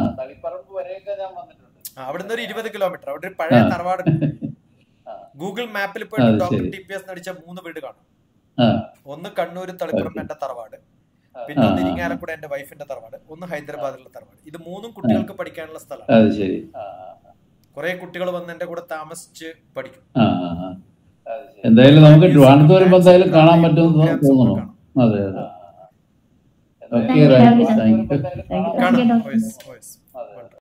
അവിടുന്ന് ഒരു 20 കിലോമീറ്റർ അവിടെ ഒരു പഴയ തറവാട്. ഗൂഗിൾ മാപ്പിൽ പോയിട്ട് ഡോക്ടർ TPS നടിച്ച 3 വീട് കാണും. ഒന്ന് കണ്ണൂര് തളിപ്പറമ്പ് എന്റെ തറവാട്, പിന്നെ ഒന്ന് ഇരിങ്ങാലക്കുട എന്റെ വൈഫിന്റെ തറവാട്, ഒന്ന് ഹൈദരാബാദിലുള്ള തറവാട്. ഇത് 3 കുട്ടികൾക്ക് പഠിക്കാനുള്ള സ്ഥലമാണ്. കുറെ കുട്ടികൾ വന്ന് എന്റെ കൂടെ താമസിച്ച് പഠിക്കും. എന്തായാലും നമുക്ക് ട്രിവാൻഡ്രത്ത് വരുമ്പോ എന്തായാലും കാണാൻ പറ്റുമെന്ന് തോന്നുന്നു. അതെ അതെ. Okay, Thank you. കാണാം.